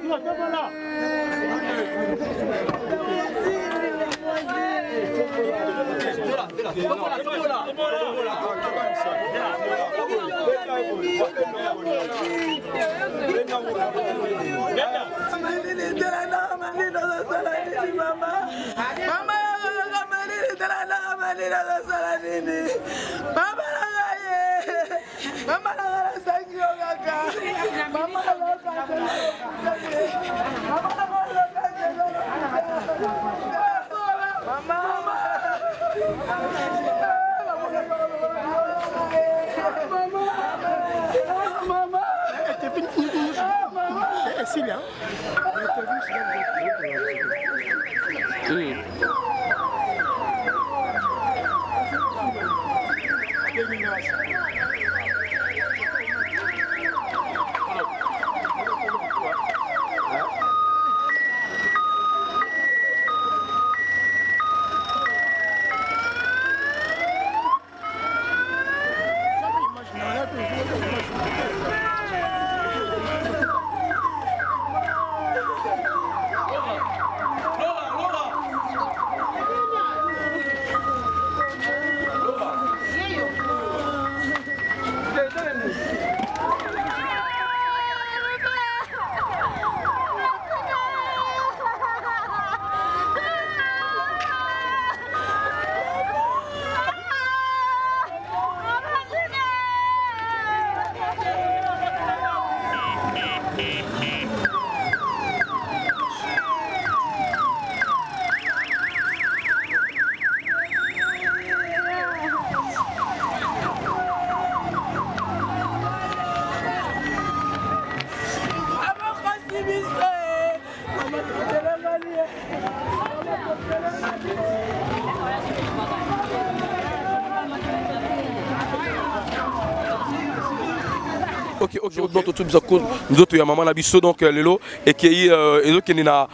A: Ok, ok, donc tout ça, nous autres, il y a maman Nabiso, donc Lelo, et qui est euh, qui est dans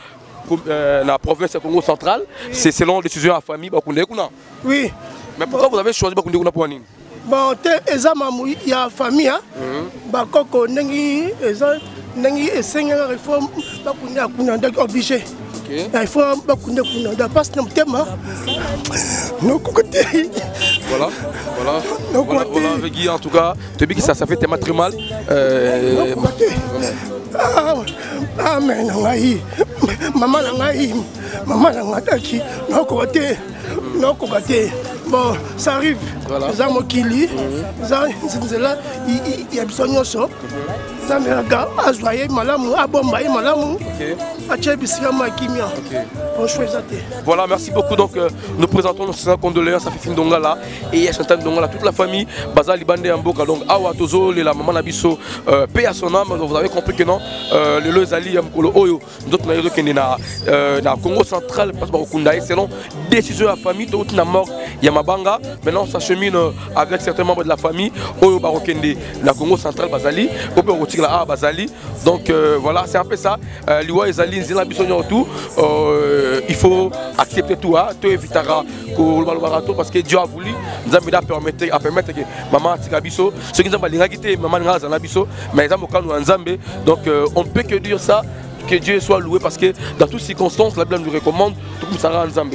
A: la province Congo centrale, c'est selon la décision de la famille,
S: oui.
A: Mais pourquoi vous avez choisi Bakoundé pour Nini?
S: Bon, il y a la famille, hein. Bakoko, Nengi, Nengi, et Seigneur, il faut Bakoundé à obligé. Il faut Bakoundé à passer dans le thème.
A: Voilà, voilà, voilà, voilà, avec Guy en tout cas, tu dis que ça, ça fait tellement très mal. Euh,
S: ah, mais non, maman n'a maman n'a pas dit, non, côté, non, côté. Bon, ça arrive. Les hommes qui lisent, il y a besoin de ça. Ça me regarde, à joyer, malamou, à bombayer, malamou.
A: Voilà, merci beaucoup. Donc, euh, nous présentons nos condoléances à Fifine Dongala et à Chantal Dongala, toute la famille, Bazali Bande Amboka, donc Awa Tozo, la maman Nabiso, euh, paix à son âme. Vous avez compris que non, euh, le Lozali Amkolo Oyo, d'autres naïros qui sont dans le Congo central, parce que selon décision de la famille, tout est mort, Yamabanga. Maintenant, ça chemine avec certains membres de la famille, Oyo Barokende, la Congo central, Bazali, Oyo Rotik la Bazali. Donc, euh, voilà, c'est un peu ça. Euh, Liwa et Zali, tout, euh, il faut accepter tout, hein, tout évitera parce que Dieu a voulu, nous a permettre à permettre que maman Tikabiso, ceux qui ont dit maman Nabiso, mais ils ont Nzambe. Donc euh, on ne peut que dire ça, que Dieu soit loué parce que dans toutes circonstances, la Bible nous recommande tout comme ça Nzambe.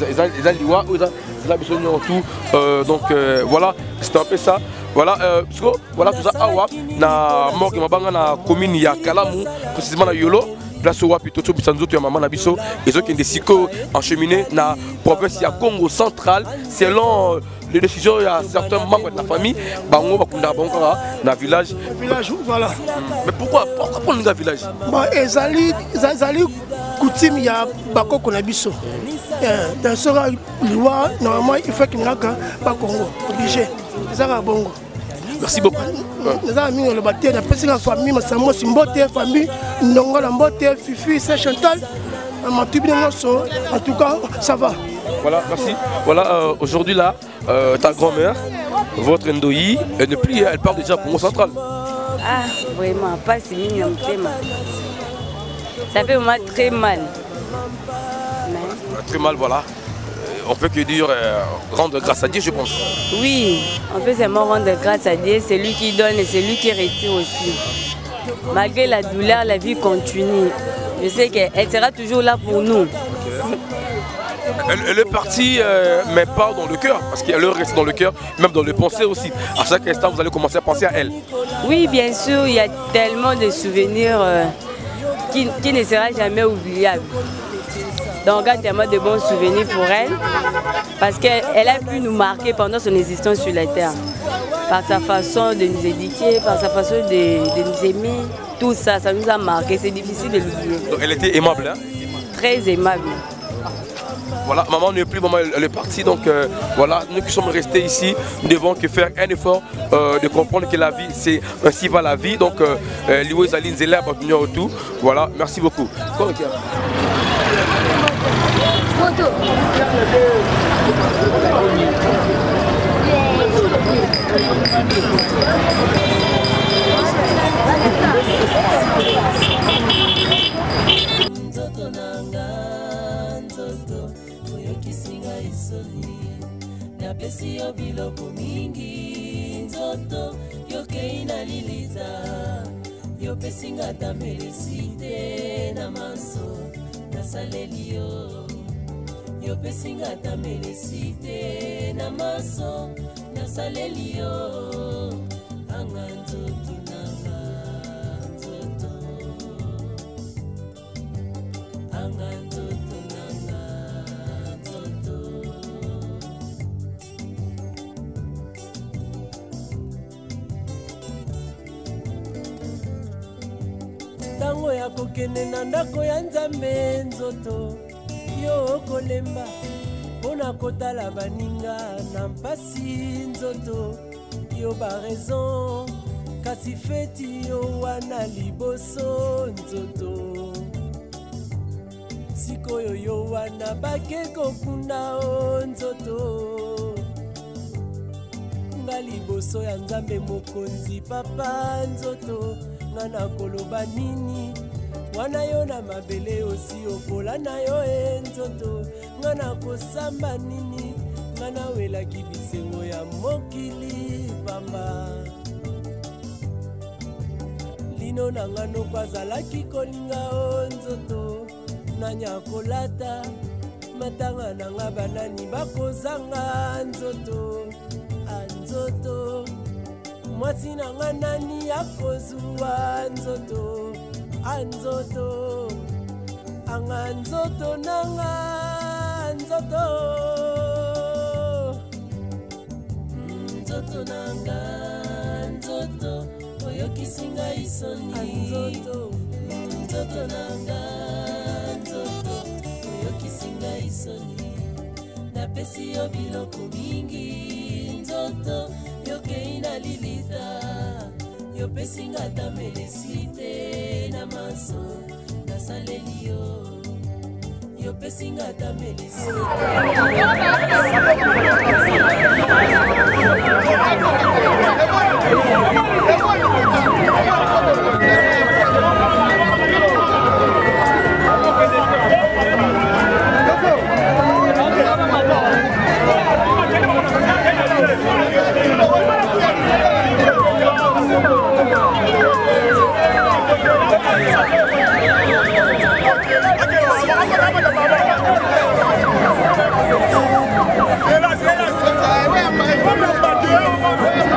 A: Donc euh, voilà, c'est un peu ça. Voilà, euh, voilà tout ça. Awa, na mort qui m'a bangé na commune ya Kalamu, précisément na Yolo. Place au Wapi, Toto Bisanzo, tu maman Nabiso, et ceux qui ont des psychos encheminés dans la province du Congo central, selon les décisions, il y a certains membres de la famille, Bango, Bakunda, Bankara, dans le village.
S: Village, voilà.
A: Mais pourquoi Pourquoi prendre le village?
S: Bah, Ezali, Ezali, Koutim, il y a Bako Nabiso. Dans ce cas, normalement, il faut qu'il y ait un Congo, obligé. Ezali Bongo.
A: Merci beaucoup.
S: Nous avons le bâtiment, la famille, ma famille, Ndongola Mbote, Fifi, c'est Chantal. En tout cas, ça va.
A: Voilà, merci. Voilà, euh, aujourd'hui là, euh, ta grand-mère, votre Ndoyi, elle ne plus, elle part déjà pour Congo central.
T: Ah, vraiment, pas si mignon, ça fait vraiment très mal.
A: Mais... Très mal, voilà. On peut que dire euh, rendre grâce à Dieu, je pense.
T: Oui, on peut seulement rendre grâce à Dieu. C'est lui qui donne et c'est lui qui retire aussi. malgré la douleur, la vie continue. Je sais qu'elle sera toujours là pour nous.
A: Elle, elle est partie, euh, mais pas dans le cœur, parce qu'elle est restée dans le cœur, même dans les pensées aussi. À chaque instant, vous allez commencer à penser à elle.
T: Oui, bien sûr, il y a tellement de souvenirs euh, qui, qui ne sera jamais oubliables. Donc, on garde tellement de bons souvenirs pour elle, parce qu'elle a pu nous marquer pendant son existence sur la terre. Par sa façon de nous éduquer, par sa façon de, de nous aimer, tout ça, ça nous a marqué. C'est difficile de l'oublier.
A: Donc, elle était aimable, hein?
T: Très aimable.
A: Voilà, maman n'est plus, maman elle est partie, donc euh, voilà, nous qui sommes restés ici, nous devons que faire un effort euh, de comprendre que la vie, c'est ainsi va la vie, donc euh, euh, Liwo Zaline Zela va venir autour, voilà, merci beaucoup. Quoi, okay. Photo.
U: Napesi yo biloko mingi nzoto yoke inaliliza yo pesinga tamelesi te na maso nasaleli yo yo pesinga tamelesi te na maso nasaleli yo anga nzoto nanga nzoto anga nzoto nanga nzoto ntango ya kokende na ndako ya nzambe nzoto yo okolemba mpo na kotala baninga na mpasi nzoto yo baraison kasi feti yo wana liboso nzoto sikoyo yo wana bake kokunda o nzoto nga liboso ya nzambe mokonzi papa nzoto nga na koloba nini wana yo na mabele osi okola na yo e nzoto nga na kosamba nini nga na welaki bisengo ya mokili pamba lino na nga noko azalaki kolinga o nzoto nanya kolata matanga na nga banani bakozanga nzoto anzoto mwasi na nga nani akozwa nzoto anzoto anga nzoto nanga nzoto nzoto nanga nzoto oyokisinga isoni nzoto nzoto nanga nzoto oyokisinga isoni napesi yo biloko mingi nzoto yoke inalilita yo pesinga tamelesi te na maso nasaleli yo yo pesinga tamelesi
O: Vamos,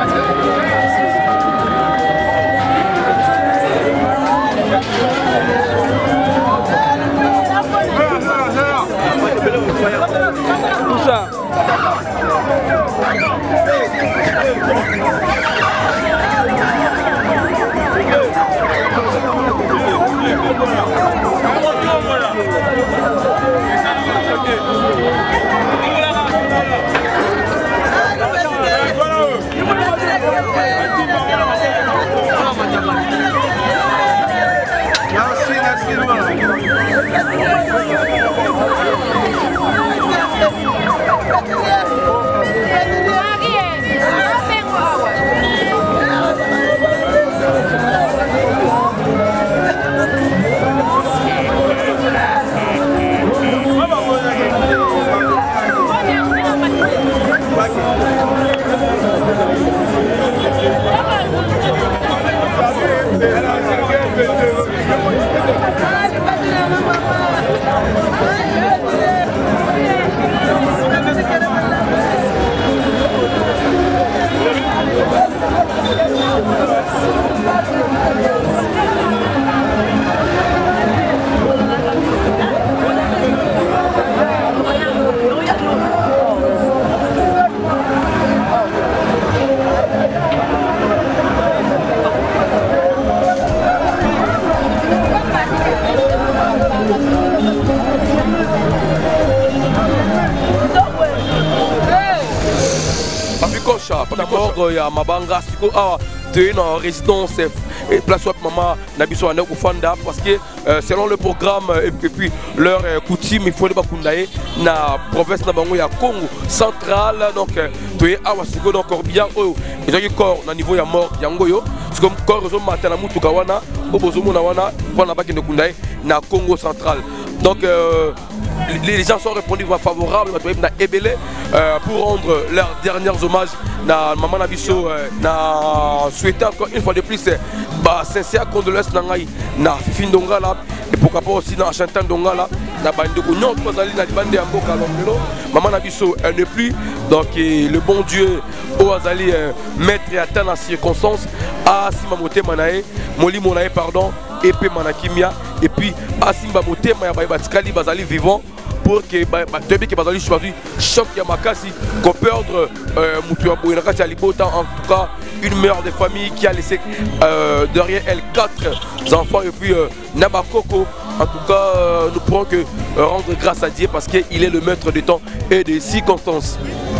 A: ya Mabanga siko awa tu es en résidence et place où maman Nabiso Ane Koufanda parce que euh, selon le programme et puis leur euh, coutume il faut les bakundaye na province na bango ya Congo central donc tu es awa siko donc bien oh ils ont corps na niveau ya mort yango yo c'est comme corps zo matana mutu kawana obozo mona wana wana baki ne kundaye na Congo central donc euh, les gens sont répondus favorables euh, pour rendre leurs derniers hommages na maman Nabiso na souhaiter encore une fois de plus bah sincère condoléances na ngai na Fifi Ndonga là et pourquoi pas aussi na Chantal Ndonga là na bande ko nyot ko zali na bande ya mboka longelo maman Nabiso elle n'est plus donc le bon Dieu au azali maître et atteint en circonstances a simamote manae moli monae pardon et puis manakimia et puis asimba motema ya batikali bazali vivant pour que Debi qui bazali choisi choc ya makasi qu'on perdre mutu ya boyena kati ya libota en tout cas une mère de famille qui a laissé euh, derrière elle quatre enfants et puis euh, Nabakoko en tout cas euh, nous pourrons que euh, rendre grâce à Dieu parce qu'il est le maître du temps et des circonstances.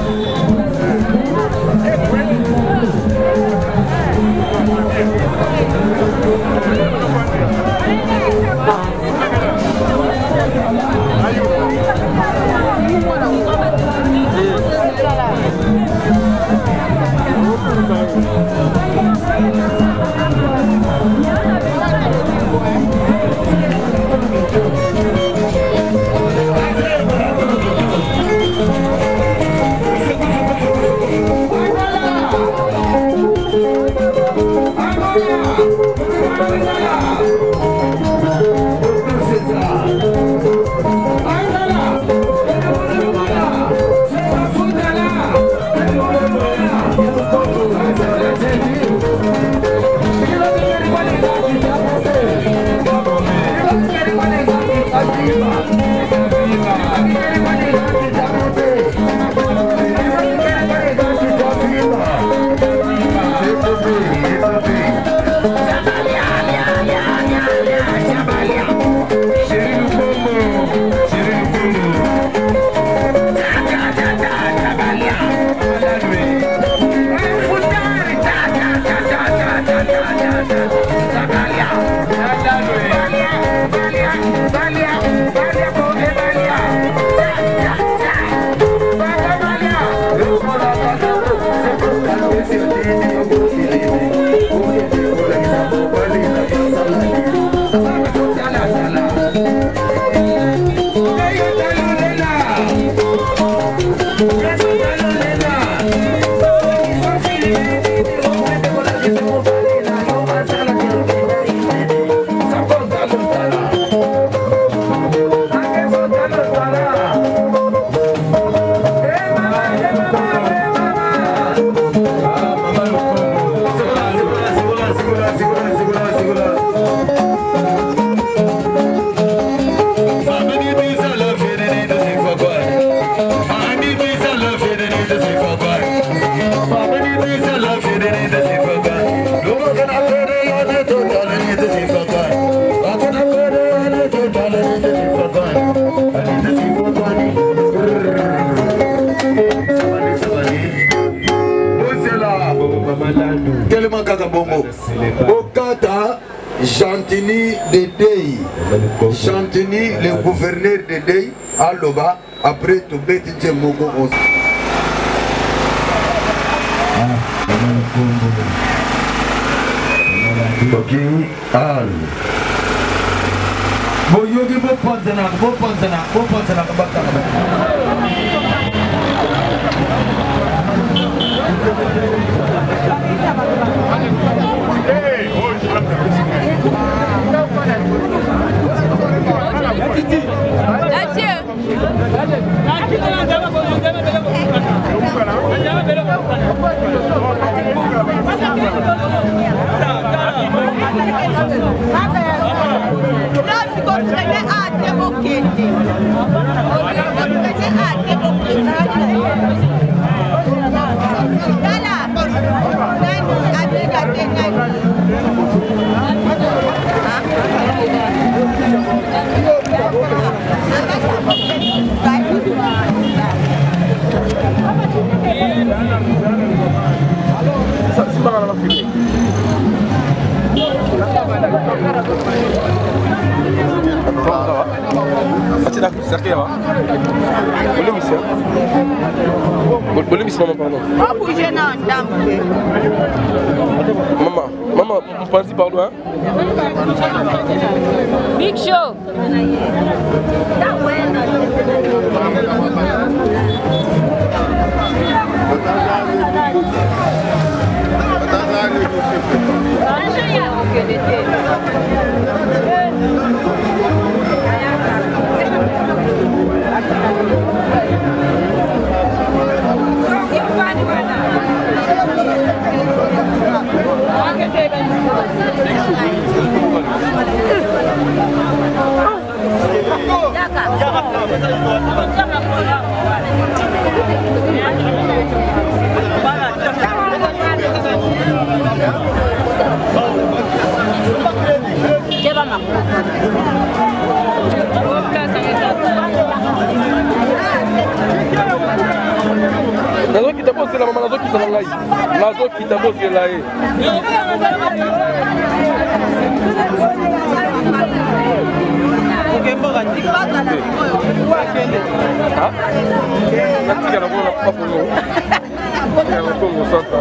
N: Bokata Chantini de Dey, Chantini le gouverneur de Dey, à Loba, après tout bête Djemogo. Ok, Al. Boyogi Boponzana, Boponzana, Boponzana,
O: Hello.
A: la filmer. Comment ça va? Ah, tu es d'accord, c'est va? Bonne mission. Bonne mission, maman, pardon.
D: Oh, bouger non, dame.
A: Maman, maman, on pense y pardon, hein?
E: Big Show.
A: Nazo kita bosse la maman, nazo kita la ngai. Nazo kita bosse la e. Okay, mboga ndi. Ah? Natika na bona pa pour nous. Ya ko ngo santa.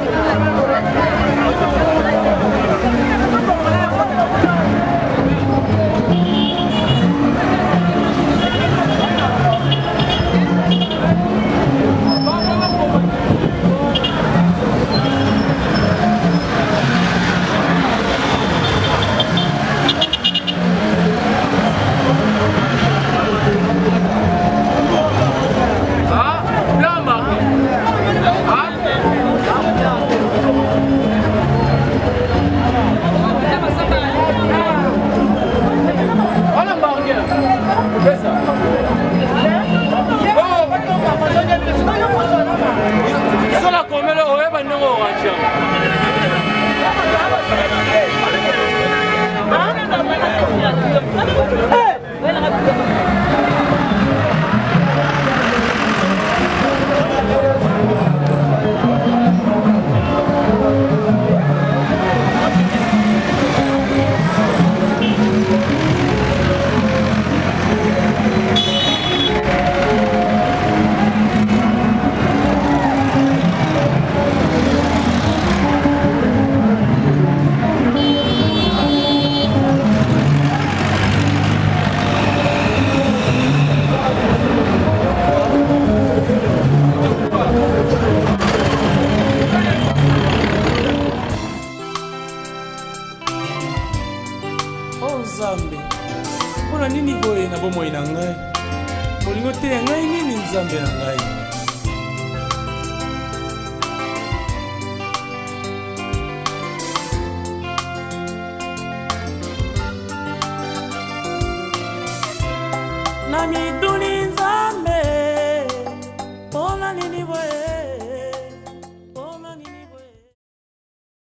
B: Nzambe mpona nini boye na bomoi na ngai olingo te ya ngai nini nzambe na ngai